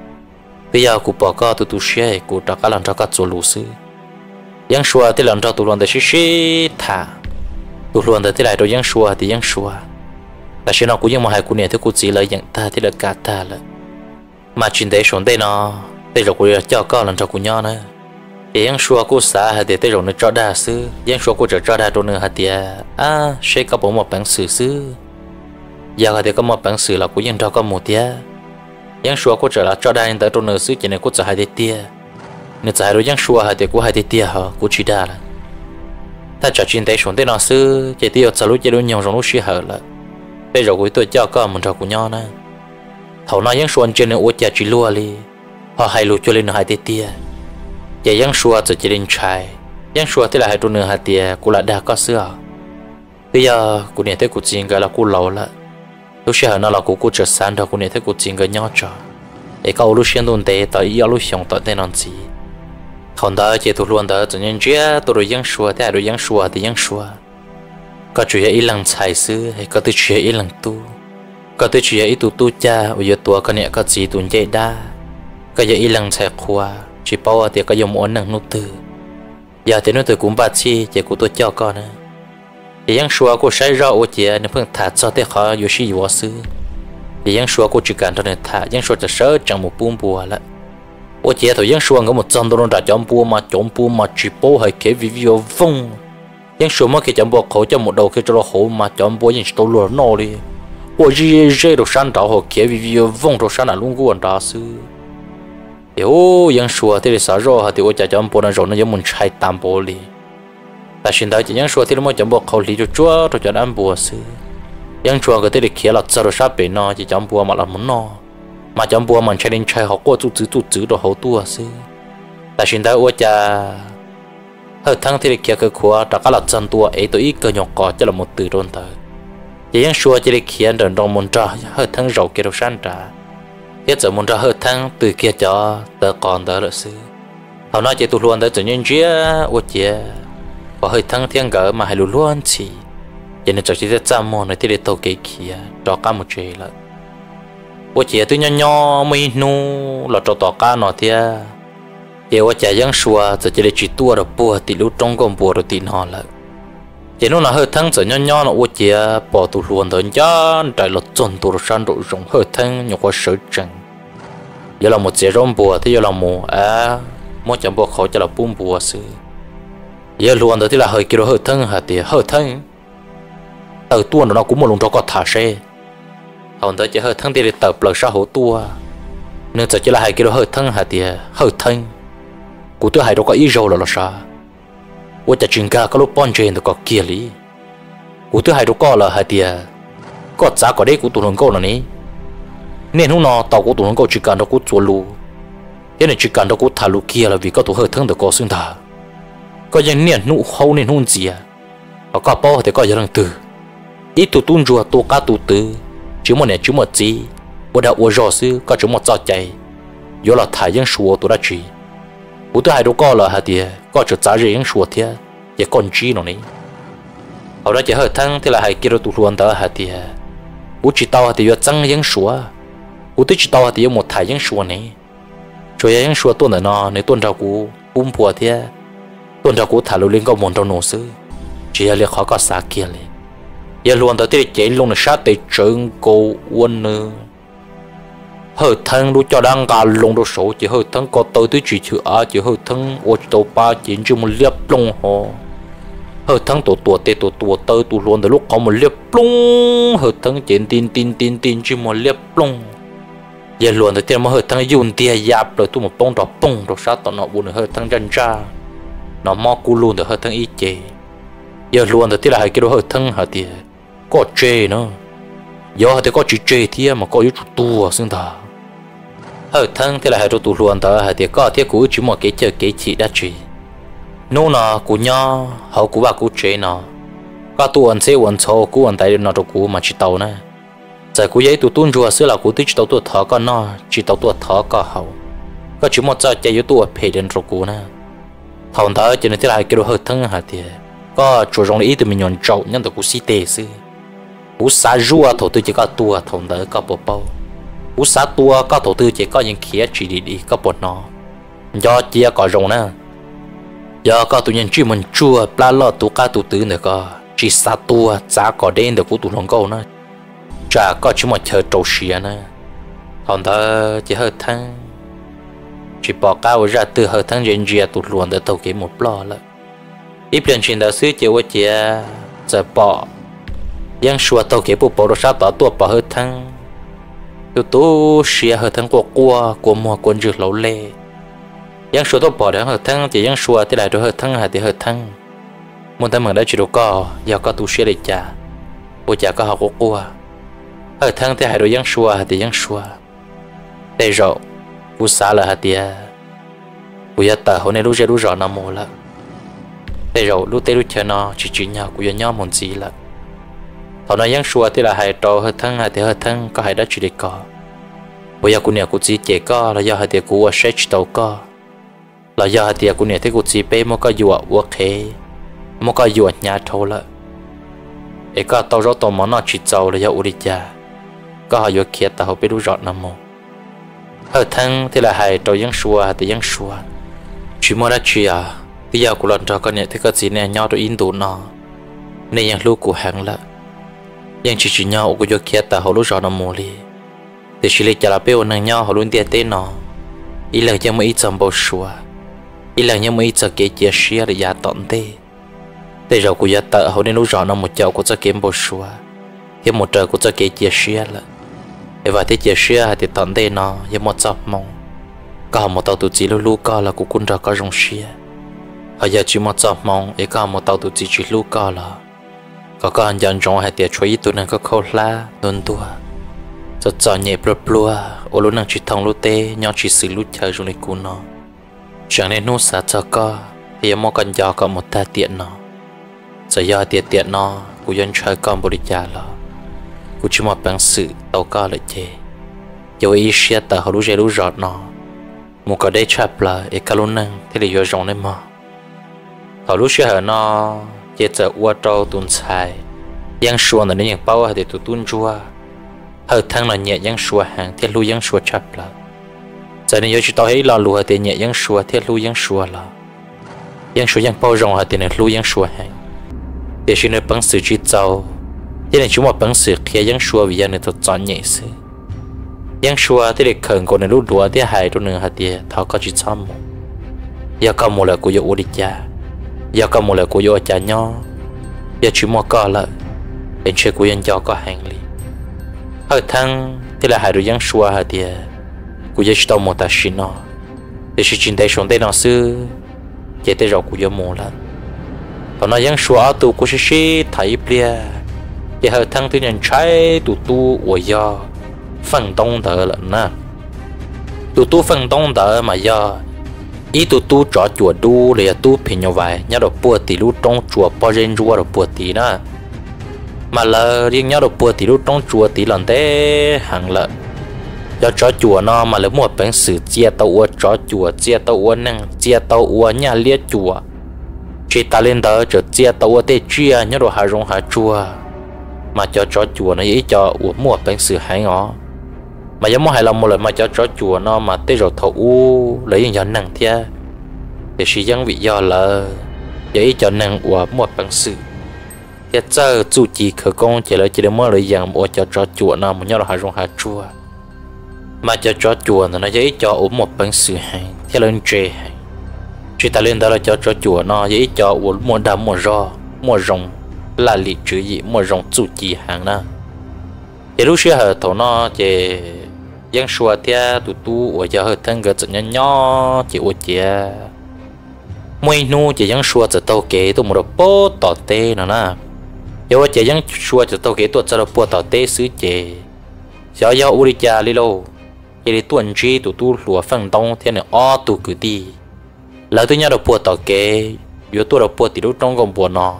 Bây giờ cụ bỏ có tụi tụi xe cụ cho các lần cho các chỗ lũ sư. Dân xua thì lần cho tụi lần để xí xí thả. Tụi lần để thì lại đôi dân xua thì dân xua. Tại sao nó cũng như một hai cụ này thì cụ chỉ là dân ta thì là cả ta là. Mà chuyện đấy xuống đây nó, đây rồi cụ cho các lần cho cụ nhau nữa. Để dân xua cụ xả hay để đây rồi nó cho đa sư. Dân xua cụ cho đa rồi nữa hả thì à sẽ có bộ một bản sử sư. Giờ thì có một bản sự là của dân cho có một tia, dân xua có trở lại cho đại tới trong nơi xứ chỉ này có trở hai tia, nếu trở rồi dân xua hai thì có hai tia hả, có chỉ đa là, ta trả chuyện đấy xuống tới nó xứ chỉ tiêu trả lúc chỉ đối nhau trong lúc xí hở là, bây giờ cuối tôi cho có một trò của nhau nè, thầu nói dân xua trên này uống chỉ lúa đi, họ hai lúa cho lên hai tia, giờ dân xua chỉ lên trái, dân xua thì là hai trong nơi hai tia, cũng là đa có xưa, bây giờ của này tới của chính cái là của lâu là. Lúc xưa nó là cụ cụ trở sang đó cụ này thấy cụ chính cái nhỏ trò, để câu lúc xưa đồn tế tới yêu lúc xong tới tên làm gì, còn đó chỉ thuộc luôn đó cho nên chia tôi rồi dân xua thế rồi dân xua thì dân xua, có chuyện ý lăng tài sư hay có tôi chuyện ý lăng tu, có tôi chuyện ý tu tu cha ở dưới tua cái này có gì tuần dây đa, có giờ ý lăng tài khoa chỉ bảo thì có dùng món năng nút từ, giờ thì nó từ cũng ba chi chỉ của tôi cho con nữa, thì những số của sai rõ ở chị nên phương thả cho thế khó yêu sĩ vô sư thì những số của chỉ cần cho nên thả những sốจะsợ chẳng một buông bùa lại ở chị thôi những số có một trăm đô đã chọn bùa mà chọn bùa mà chỉ bố hay cái video vung những số mà khi chọn bùa khổ cho một đầu khi cho nó khổ mà chọn bùa những số lừa nó đi ở gì gì đồ sáng tạo hoặc cái video vung đồ sáng là luôn của anh đó sư yếu những số thì sợ rõ thì ở chị chọn bùa nó rồi nó giống mình sai tam bùa điแต่สิ่งใดที่ยังชัวที่เราไม่จำบอกเขาหลีจะชัวตัวจะนั่นบัวซื้อยังชัวก็ที่เด็กเขียนหลักจะรสชาติเป็นนอจะจำบัวมาละมันนอมาจำบัวมันใช้ดินใช้เขาก็จุดจืดจุดจืดตัวเขาตัวซื้อแต่สิ่งใดว่าจะเฮ้ทั้งที่เด็กเขียนคือขวาแต่ก็หลักจันตัวเอตัวอีกเกินหยอกก่อจะละหมดตื่นโดนเตอยังชัวที่เด็กเขียนเดินตรงมุนจ้าเฮ้ทั้งเราเกี่ยวสั้นจ้าเกี่ยวจะมุนจ้าเฮ้ทั้งตื่นเกี่ยวจ้าเตอก่อนเตอละซื้อเขาน่าจะตัวล้วนเตอจะยังเจี๊ยว่าเจี๊ยvà hơi thăng thiên gỡ mà hay luôn luôn chỉ cho nên cho chị sẽ chăm mòn này thì để tàu cái kia cho cá một chế lại bố chị tôi nhỏ nhỏ mới nu là cho tàu cá nó thì giờ bố chị vẫn xua rồi chỉ để chỉ tua được bùa thì lúc trong con bùa rồi thì nó lại chỉ nó là hơi thăng rồi nhỏ nhỏ nó bố chị bỏ tụ luôn tới cho trời lọt tròn tụ rồi sang độ rộng hơi thăng nhỏ có sở trần giờ là một chế rong bùa thì giờ là một à một chẳng bùa khó cho là bùn bùa sư giờ luôn đó thì là hơi kêu hơi thân hả thì hơi thân ở tuôn nó cũng một lần đó có thả xe còn tới chỉ hơi thân thì tập lời xã hội tua nên giờ chỉ là hai kêu hơi thân hả thì hơi thân của tôi hai đó có ý rồi là là sao của cha chuyên gia có lúc bon trên thì có kia lý của tôi hai đó có là hả thì có giá có đấy của tụi nó có là ní nên hôm nọ tàu của tụi nó có chỉ cần đó của chùa lù thế này chỉ cần đó của thả lù kia là vì có tụi hơi thân được có xương thả có những niệm nụ hậu nên hôn gì à và có bao thì có những từ ít tụ tuôn rùa tụ cá tụ tứ chứ một này chứ một gì ở đâu ở rõ sư có chứ một giọt chạy do là thải những sùa tụ đã chỉ bố tôi hai đứa con là hạt địa có chỗ giá gì những sùa thế chỉ còn chi nó này ở đó chỉ hơi thăng thì là hai kia tụ luôn đó hạt địa bố chỉ tao thì do tăng những sùa bố tôi chỉ tao thì một thải những sùa này rồi những sùa tuôn ở nó nếu tuôn ra cú bùm bùa thế tuần tra cũ thả lưu linh có muốn trong nổ sư chỉ là khó có xa kiaเลยgiờ luôn tới thì chạy luôn là sát tới trường cô quân nữa hơi thân lúc cho đang gà luôn đồ số chỉ hơi thân có tới tới chỉ chữ a chỉ hơi thân ô tô ba chỉ chỉ một liệp lông hồ hơi thân tổ tổ tê tổ tổ tới tụ luôn tới lúc có một liệp lông hơi thân chỉ tin tin tin tin chỉ một liệp lông giờ luôn tới tiền mà hơi thân dùng tia giáp rồi tụ một bông đỏ bông rồi sát tao nọ buồn hơi thân chân ra nó mò cú luôn được hơi thân ít chê giờ luôn được tí là hai cái đó hơi thân hả thì có chê nữa giờ thì có chỉ chê thì mà có yếu chủ tu xưng thà hơi thân thì là hai đồ tu luôn đó hả thì có thiết cú chỉ một cái chơi cái chị đã chỉ nô nọ cú nhỏ hậu cú bà cú chê nọ có tu ăn xe ăn châu cú ăn tay nó đồ cú mà chỉ tàu nè giờ cú giấy tu tuôn rùa xưa là cú tí chỉ tàu tu thở con nọ chỉ tàu tu thở có hậu có chỉ một giờ chơi yếu tu phê đến đồ cú nè thằng đó cho nên thế là cái đồ hơi thân hả thì có chỗ trong ý từ mình nhọn trâu nhân từ cú xí tê sư cú xá rùa thổ tư chỉ có tua thằng đó có bộ bao cú xá tua có thổ tư chỉ có những khía chỉ đi đi có bộ nó do chia có rồng nè do có tụi nhân chỉ mình chua pla lọ tụ cá tụ tứ nữa có chỉ xá tua giá có đen được cú tụ lòng câu nữa chả có chỉ một chờ trâu xía nè thằng đó chỉ hơi thân chỉ bỏ cao ra từ hơi thằng dân gia tụt luôn để tàu kiếm một lò lại ít lần chuyện đó xứ chiều qua chia giờ bỏ yang xua tàu kiếm bộ bộ đồ sát tỏ tua bỏ hơi thằng tôi tu xia hơi thằng của qua của mua quân rực lâu lê yang xua tôi bỏ để hơi thằng chỉ yang xua thì lại rồi hơi thằng hay thì hơi thằng muốn thằng mình đã chỉ đồ co giờ có tu xia để trả bộ trả có học của qua hơi thằng thì hai đồ yang xua hay thì yang xua đây rồi cú xa là hạt địa cú ya ta hôm nay lúc chơi lúc rõ nằm mồ là để rồi lúc tây lúc chơi nó chỉ chuyện nhau cú ya nhau một gì là thằng nó yang xua thì là hai trâu hơi thân hai thì hơi thân có hai đã chỉ để có bây giờ cú này cú chỉ chế có là do hai thì cú sẽ chỉ tàu có là do hai thì cú này thì cú chỉ bé mà có dùa uất khé mà có dùa nhà thâu là ấy có tàu rõ tàu mà nó chỉ tàu là do u đi cha có hai dùa kia tàu bé lúc rõ nằm mồ hơi thân thì là hai trâu yang xua thì yang xua chỉ mua đã chia bây giờ của lần trò con này thì có gì nè nhau rồi in tụ nó nên yang lúc của hàng là yang chỉ chỉ nhau của cho kia ta họ lúc rõ nó mù li để chỉ lấy trả lại bêu năng nhau họ luôn tiền tên nó ý là yang mấy trăm bao xua ý là yang mấy trăm cái chia sẻ để giá tận thế để rồi của giá ta họ nên lúc rõ nó một chậu của cho kiếm bao xua thêm một trời của cho cái chia sẻ là và thế chia sẻ thì tận thế nó yang một trăm mong có một tàu tụi chỉ lúc lúc có là của quân ra có rong xia họ giờ chỉ một trăm mong để có một tàu tụi chỉ chỉ lúc có là có con dân trong hai tiệt chuối tụi nó có khâu lá đơn tua cho cho nhẹ bờ bờ ô lúc năng chỉ thong lúc tê nhau chỉ xử lúc chờ rồi cú nó chẳng nên nô sát cho co thì em con giò có một ta tiện nó giờ giờ tiệt tiện nó cú dân chơi con bồi trả là cú chỉ một bằng sự tàu co lại chê giờ ý xe ta họ lúc chơi lúc giọt nó một cái đấy chập là ấy cả lúc năng thì là giờ rong đấy mà họ lúc chơi nó chế giờ uo trâu tuôn xài yang xuân là những bao thì tụi tuôn chua hơi thăng là nhẹ yang xuân hàng thiết lu yang xuân chập là giờ này giờ chỉ tao thấy lo lùa thì nhẹ yang xuân thiết lu yang xuân là yang xuân yang bao rong thì này lu yang xuân hàng để xin được bằng sự chỉ giàu thế này chúng mà bằng sự kia yang xuân vì yang này thật chọn nhẹ sự yang xuân thì để khẩn còn này lu lùa thì hại đôi nửa hạt tiền tháo có chỉ chăm một giờ có một là của giờ đi cha giờ có một lời của yo cha nhỏ giờ chỉ một câu là bên chơi của dân cho có hàng li hơi thăng thì là hai đứa dân xua hả thì của dân tàu một ta xin nó để chỉ chính đây xuống đây nó sư chỉ tới rồi của dân một lần còn nó dân xua tụ của sĩ thấy bia thì hơi thăng thì nhận trái tụ tu của do phân đông đỡ lận nè tụ tu phân đông đỡ mà do ý tụ tu trọ chùa đu để tu phiền nhau vài nhớ được bùa tỷ lúc trong chùa bao giờ rùa được bùa tỷ đó mà là riêng nhớ được bùa tỷ lúc trong chùa tỷ lần thế hàng lợn do trọ chùa nó mà lấy một bản sử chia tàu uo trọ chùa chia tàu uo năng chia tàu uo nhà liệt chùa chỉ ta lên đó cho chia tàu uo tê chia nhớ được hà rong hà chùa mà cho trọ chùa nó ý cho uo một bản sử hay ngó mà giống một hai lần một lần mà cho chó chùa nó mà tới rồi thầu u lấy những nhân năng thế thì chỉ dân bị do là vậy cho năng của một bằng sự thế giờ chủ trì khởi công chỉ là chỉ để mua lấy dạng một cho chó chùa nó một nhau là hai rong hai chùa mà cho chó chùa nó vậy cho ủ một bằng sự hay thế lên trề hay chỉ ta lên đó là cho chó chùa nó vậy cho ủ một đám một rò một rồng là lịch chữ gì một rồng chủ trì hàng na thì lúc xưa họ thầu nó chỉ dân xua theo tụi tu ở giờ hơi thân cái chuyện nhỏ nhỏ chỉ ở chia mỗi nu chỉ dân xua chỉ tàu kế tụi một đồ bó tỏ tê nữa nè giờ chỉ dân xua chỉ tàu kế tụi cho đồ bó tỏ tê xứ chế giờ giờ uri cha li lô chỉ đi tuần chi tụi tu lúa phân đông thế này o tụi cứ đi lỡ tụi nhà đồ bó tỏ kế giờ tụi đồ bó thì lúc trong còn bó nọ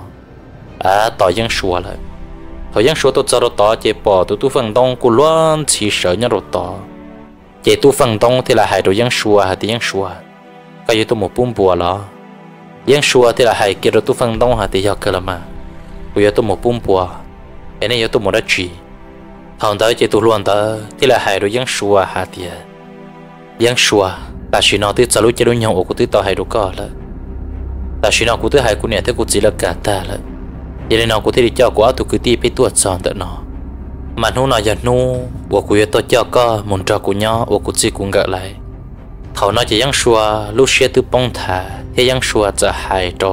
à tỏ dân xua lại thời gian số tôi cho nó tỏ chế bỏ tụi tôi phân đông của luôn chỉ sợ nhau rồi tỏ chế tôi phân đông thì là hai đồ dân xua hay tiếng xua cái gì tôi một bún bùa đó dân xua thì là hai kia rồi tôi phân đông hay tiếng cái là mà bây giờ tôi một bún bùa cái này giờ tôi một đất chỉ thằng đó chế tôi luôn đó thì là hai đồ dân xua hay tiếng dân xua là chỉ nói tôi cho lúc chế đối nhau của tôi tao hai đồ có là là chỉ nói của tôi hai của này thì của chỉ là cả ta là vậy nên nó có thể đi cho quá tụi cứ đi bị tuột giòn tận nó mà nó nói giờ nó của cô tôi cho có muốn cho cô nhau của cô chỉ cũng gợi lại thầu nó chỉ giăng xua lúc xe từ bông thả thế giăng xuaจะหายtrâu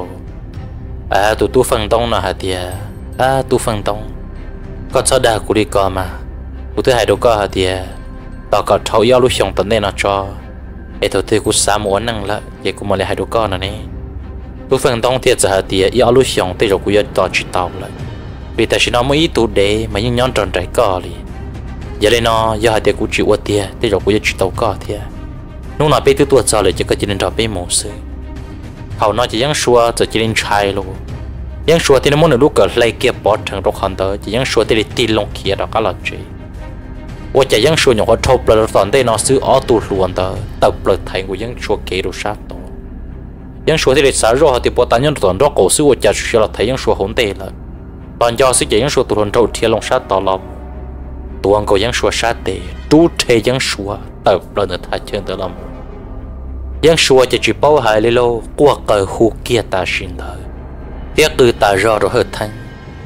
à tụi tôi phân đông nó hả tiệt à tôi phân đông có sao đa cô đi co mà cô thứ hai đâu có hả tiệt tao có thầu yêu lúc xong tận đây nó cho để thầu thì cô xả muốn năng lại vậy cô mà lại hai đâu có nữa nè tôi phân đông thiệt giờ thì yêu lúc xong tới rồi cũng yêu tao chỉ tao lại vì tại sao nó mới ít tụ để mà những nhóm tròn trái cò đi giờ đây nó giờ hai tiệt cũng chịu quá tiệt tới rồi cũng yêu chỉ tao cò thiệt lúc nào bé tôi tuột sao lại chỉ có chỉ nên trò bé mồ sư hầu nó chỉ giăng xua giờ chỉ nên trai luôn giăng xua thì nó muốn được lúc cỡ lấy kia bỏ thằng trong hòn tới chỉ giăng xua thì để tin lông kia đó cả là gìว่าจะยังชวนอย่างว่าทบเลยตอนได้นอซื้ออ้อตูล้วนแต่ตับเลยไทยกูยังชวนเกลูชาโตยังชวนที่เด็กสาวรอที่ปตันยังตอนรอกูซื้อว่าจะชวนเราไทยยังชวนหงเตะเลยตอนยอซื้อจะยังชวนตัวคนเราเทียลงชาต่อลำตัวกูยังชวนชาเตะตู้เทยังชวนตับเลยในไทยเชิญแต่ลำยังชวนจะจีบเป้าหายเลยโลกว่าเกิดหูเกียตาชินเลยเรียกคือตารอเราเหตุทัน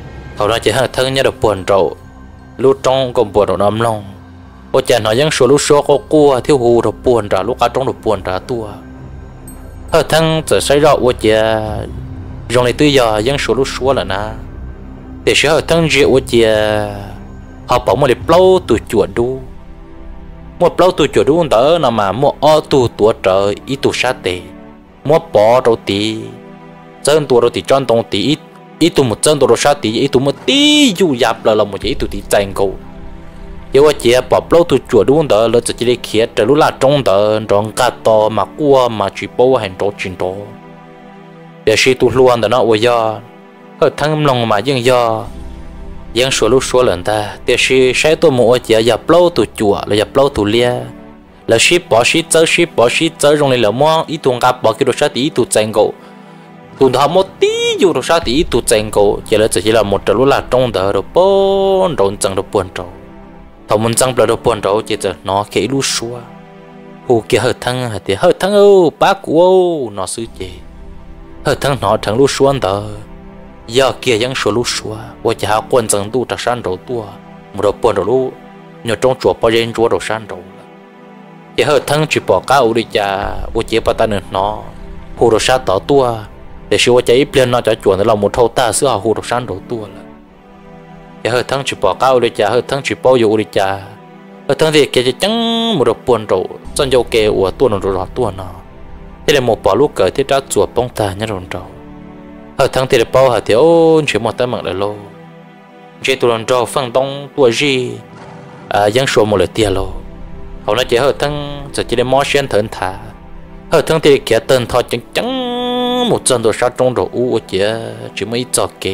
hầu nó chỉ hơi thân nhớ được buồn rầu lúc trong còn buồn rồi nằm lòng ô chả nói những số lúc số có cua thiếu hụt rồi buồn ra lúc cả trong được buồn ra tua hơi thân giờ xảy ra ô chả rồi này tới giờ những số lúc số là na để sẽ hơi thân rượu ô chả họ bảo một điệp lâu từ chuột đu một lâu từ chuột đu đó là mà một o từ tuổi trời ít từ sát tệ một bỏ đầu tí chân tuổi đầu tí tròn tông tí ít ít từ một chân đầu sát tí ít từ một tí dù dạp là là một ít từ tí tranh cầu yêu ở chia bỏ lâu từ chuột đu đó là chỉ để kia trở lúc là trong đó trong cả to mà qua mà chỉ bao hành đồ chuyện đó để sĩ tu luôn đó nó bây giờ hơi thăng lòng mà nhưng giờ yang số lúc số lần ta để sĩ sẽ tôi mua chia dập lâu từ chuột là dập lâu từ lia là sĩ bỏ sĩ chơi sĩ bỏ sĩ chơi trong này là mua ít tuồng gặp bỏ cái đồ sát tí ít tu tranh cầu tuồng thọ một tí dù đồ sát tí ít tu tranh cầu chỉ là chỉ là một trở lúc là trong đó rồi bốn rồi chẳng được buồn trâu thầu muốn chẳng được được buồn trâu chỉ là nó kỹ lúc xua hồ kia hơi thăng thì hơi thăng ô bác của ô nó sư chế hơi thăng nó thăng lúc xua đó giờ kia vẫn số lúc xua và chỉ học quân chẳng tu trả san đầu tua một đầu buồn đầu lúc nhờ trong chùa bao nhiêu chùa đầu san đầu chỉ hơi thăng chỉ bỏ cá u đi cha u chỉ bắt ta nữa nó hồ đầu san tỏ tua để xua chạy lên nó cho chùa nó là một thâu ta xưa hồ đầu san đầu tua là chỉ hơi thăng chỉ bỏ cá u đi cha hơi thăng chỉ bao nhiêu u đi cha hơi thăng thì kia chỉ chẳng một đầu buồn đầu chân dâu kê u tua nó đầu tua nó thế là một bỏ lúc cởi thế ra chùa bông ta nhớ rồi đầu hơi thăng thì bao hả thì ôn chỉ một tay mặc lại lô chỉ tụi lần trâu phăng đông tua gì à giang số một lời tiền lô họ nói chỉ hơi thăng giờ chỉ để mò xuyên thẫn thả hơi thăng thì kia tên thọ chẳng chẳng một chân đồ sát trong đồ u chỉ chỉ mấy cho kê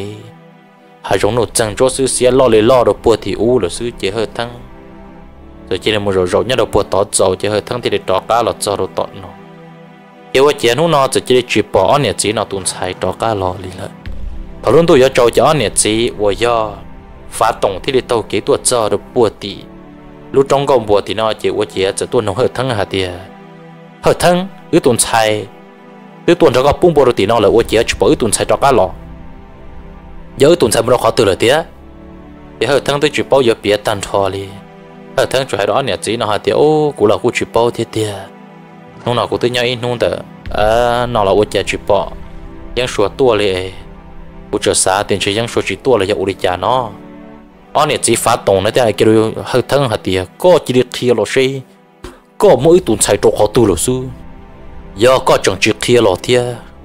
hai giống đồ chân cho sư xía lo lấy lo đồ bùa thì u là sư chỉ hơi thăng giờ chỉ là một rồi rồi nhớ đồ bùa tỏ dầu chỉ hơi thăng thì để trọ cá là cho đồ tọt nó yêu chị nó nó chỉ để chụp bỏ nhẹ chỉ nó tuôn xài trọ cá lò đi lại thằng luôn tôi giờ trâu cho nhẹ chỉ và giờ phá tổng thì để tàu kỹ thuật cho đồ bùa thì lúc trong công bùa thì nó chỉ của chị chỉ tuôn nó hơi thăng hả tiề hơi thăng ứ tuôn xài ứ tuôn cho các bung bùa thì nó là của chị chụp bỏ ứ tuôn xài trọ cá lò giờ ứ tuôn xài nó khó từ lời tiề thì hơi thăng tôi chụp bỏ giờ bịa tan thò đi hơi thăng chụp hai đó nhẹ chỉ nó hả tiề ô cũng là của chụp bỏ thế tiề nó nào cũng tới nhau in nung đỡ à nó là của chị chụp bỏ yang số tua liền của chờ xa tiền chỉ yang số chỉ tua là giờ uri cha nó anh ấy chỉ phá tổng nó thì kêu hơi thân hạt tiề có chỉ được kia lo xí có mỗi tuần xài trộn họ tu lo su giờ có chẳng chỉ kia lo tiề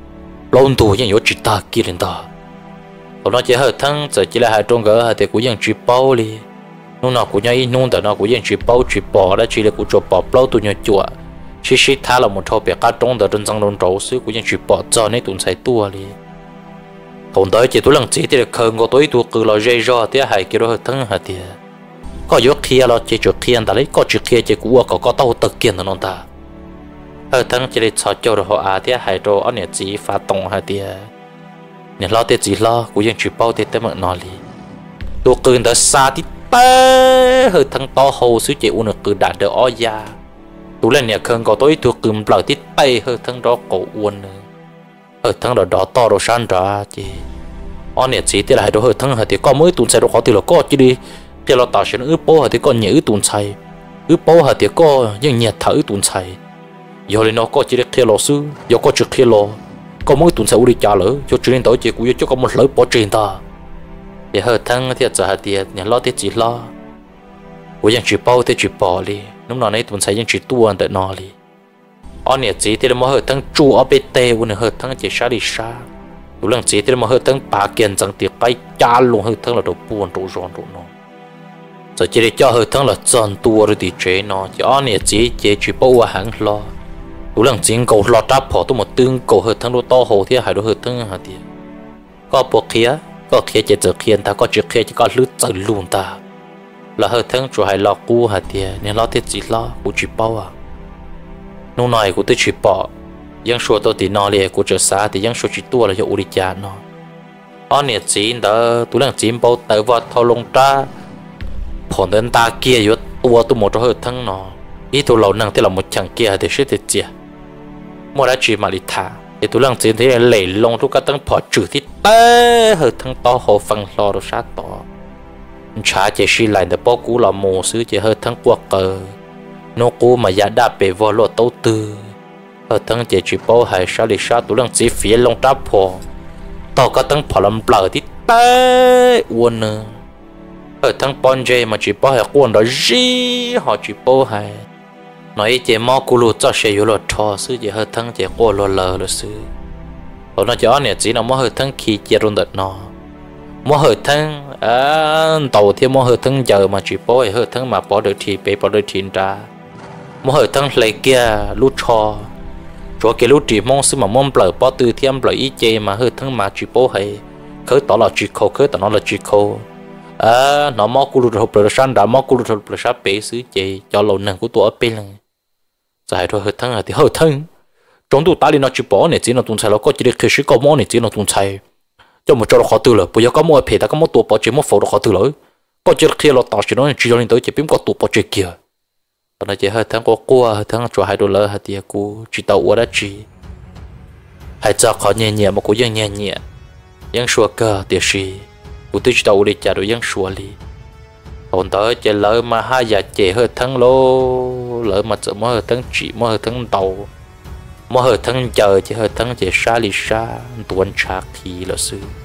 lâu tuยัง有chỉ ta kia lên ta còn nó chỉ hơi thân giờ chỉ là hai trong gỡ hạt tiề của yang chỉ bao li nó nào cũng nhau in nung đỡ nó cũng yang chỉ bao chỉ bỏ đó chỉ là của cho bỏ lâu tu nhau chùa chỉ chỉ thà là một thao biệt cá trong đỡ trên răng đông trâu xứ của yang chỉ bỏ cho nên tuần xài tua li còn tới chỉ tôi lần chỉ thì khơi ngô tối tôi cứ lo dây do thì hay kiểu hơi thân hả thì có yếu kia lo chỉ chuột kia ta lấy có chuột kia chỉ cua có có tàu tật kia nó ta hơi thân chỉ để cho cho rồi họ à thì hay rồi anh này chỉ phá tổng hả thì nhà lo thì chỉ lo của dân chỉ bao thì tới mà nói đi tôi cứ đã xa thì té hơi thân to hồ xứ chỉ uống được cứ đạt được ó già tôi lên nhà khơi ngô tối tôi cứ bảo thì té hơi thân đó cổ uống nữa ở thằng đó đó to đồ san ra chị anh này chỉ thì là đồ hơi thằng thì có mới tuần sai đồ khó thì là có chứ đi thì là tạo sự ướp bố thì có nhiều tuần sai ướp bố thì có những nhiệt thở tuần sai giờ lên nó có chỉ được theo lò sư giờ có trực theo lò có mới tuần sai đi trả lỡ cho chuyện tới chị cũng cho có một lỡ bỏ chuyện ta thì hơi thằng thì giờ thì nhà lo thì chỉ lo của những chỉ bao thì chỉ bỏ đi lúc nào này tuần sai những chỉ tuần để nó đi anh này chỉ thì mà hơi thằng chu ở bên tây của nó hơi thằng chỉ xa đi xa lúc lần chỉ thì mà hơi thằng bà kiên chẳng tiệt cái cha luôn hơi thằng là đồ buồn đồ ròn đồ nó giờ chỉ để cho hơi thằng là chọn tua rồi thì chế nó chỉ anh này chỉ chỉ chỉ bao hàng lo lúc lần chỉ cầu lo đáp họ tôi một tương cầu hơi thằng đồ to hồ thì hai đồ hơi thằng hả thì có bộ kia có kia chỉ giờ kia ta có chuyện kia chỉ có lướt chạy luôn ta là hơi thằng chủ hai lo cu hả thì nên lo thì chỉ lo cũng chỉ bao à nô này của tôi chỉ bỏ yang số tôi thì nó liền của chờ xa thì yang số chỉ tua là cho uri cha nó anh này chỉ đó tôi đang chỉ bao tới vào thâu lông ta phòn đến ta kia yếu tua tôi một chỗ hơi thăng nó ít tôi lâu năng thì là một chẳng kia thì sẽ thiệt chia một đã chỉ mà đi thả thì tụi lăng chiến thế là lẩy lông tụi các tăng phò trừ thì té hơi thằng to hồ phần lo rồi sát to trả chỉ xí lại để bao cú là mồ xứ chỉ hơi thằng quật cờ nó cú mà giá đạp về vào lọ tấu tư hơi thằng chỉ chỉ bao hai sáu lì sáu tụi lăng chỉ phía lông đáp phò tao các tăng phò làm bờ thì té uốn nè hơi thằng bon dê mà chỉ bao hai quân đó gì họ chỉ bao hai nói chỉ mò cú lụt cho xe yếu lọt thò xứ chỉ hơi thằng chỉ qua lò lờ rồi xứ họ nói cho này chỉ là mò hơi thằng khi chỉ run đợt nó mò hơi thằng à tàu thì mò hơi thằng giờ mà chỉ bỏ hơi thằng mà bỏ được thì bị bỏ được thì ra mò hơi thằng lấy kia lút cho chỗ kia lút chỉ mong xứ mà mong bờ bỏ từ thêm bờ ý chê mà hơi thằng mà chỉ bỏ hay khởi tỏ là chỉ khâu khởi tỏ nó là chỉ khâu à nó mò cú lụt hộp rồi sang đã mò cú lụt hộp rồi sang bể xứ chê cho lầu nằng của tụi ở bên này giải thôi hơi thằng thì hơi thằng trong tụ ta đi nó chỉ bỏ này chỉ nó tung chạy nó có chỉ được khi sĩ có món này chỉ nó tung chạy cho một chỗ nó khó từ rồi bây giờ có mua phê ta có mua tụ bỏ chỉ mua phổ nó khó từ rồi có chỉ được khi nó tao chỉ nó chỉ cho nên tới chỉ biết có tụ bỏ chỉ kia còn là chỉ hơi thằng có cua hơi thằng cho hai đô la hai tiền cua chỉ tàu ở đó chỉ hai giờ khó nhẹ nhẹ mà cũngยังnhẹ nhẹยังชัวร์ก็เดี๋ยวสิกูติดตาวเลยจ่าดูยังชัวร์เลยcòn tới chỉ lỡ mà hai giờ chỉ hơi thằng lô lỡ mà chỉ mua hơi thằng chỉ mua hơi thằng tàu mua hơi thằng chờ chỉ hơi thằng chỉ xa lì xa tuần chạc thì là sự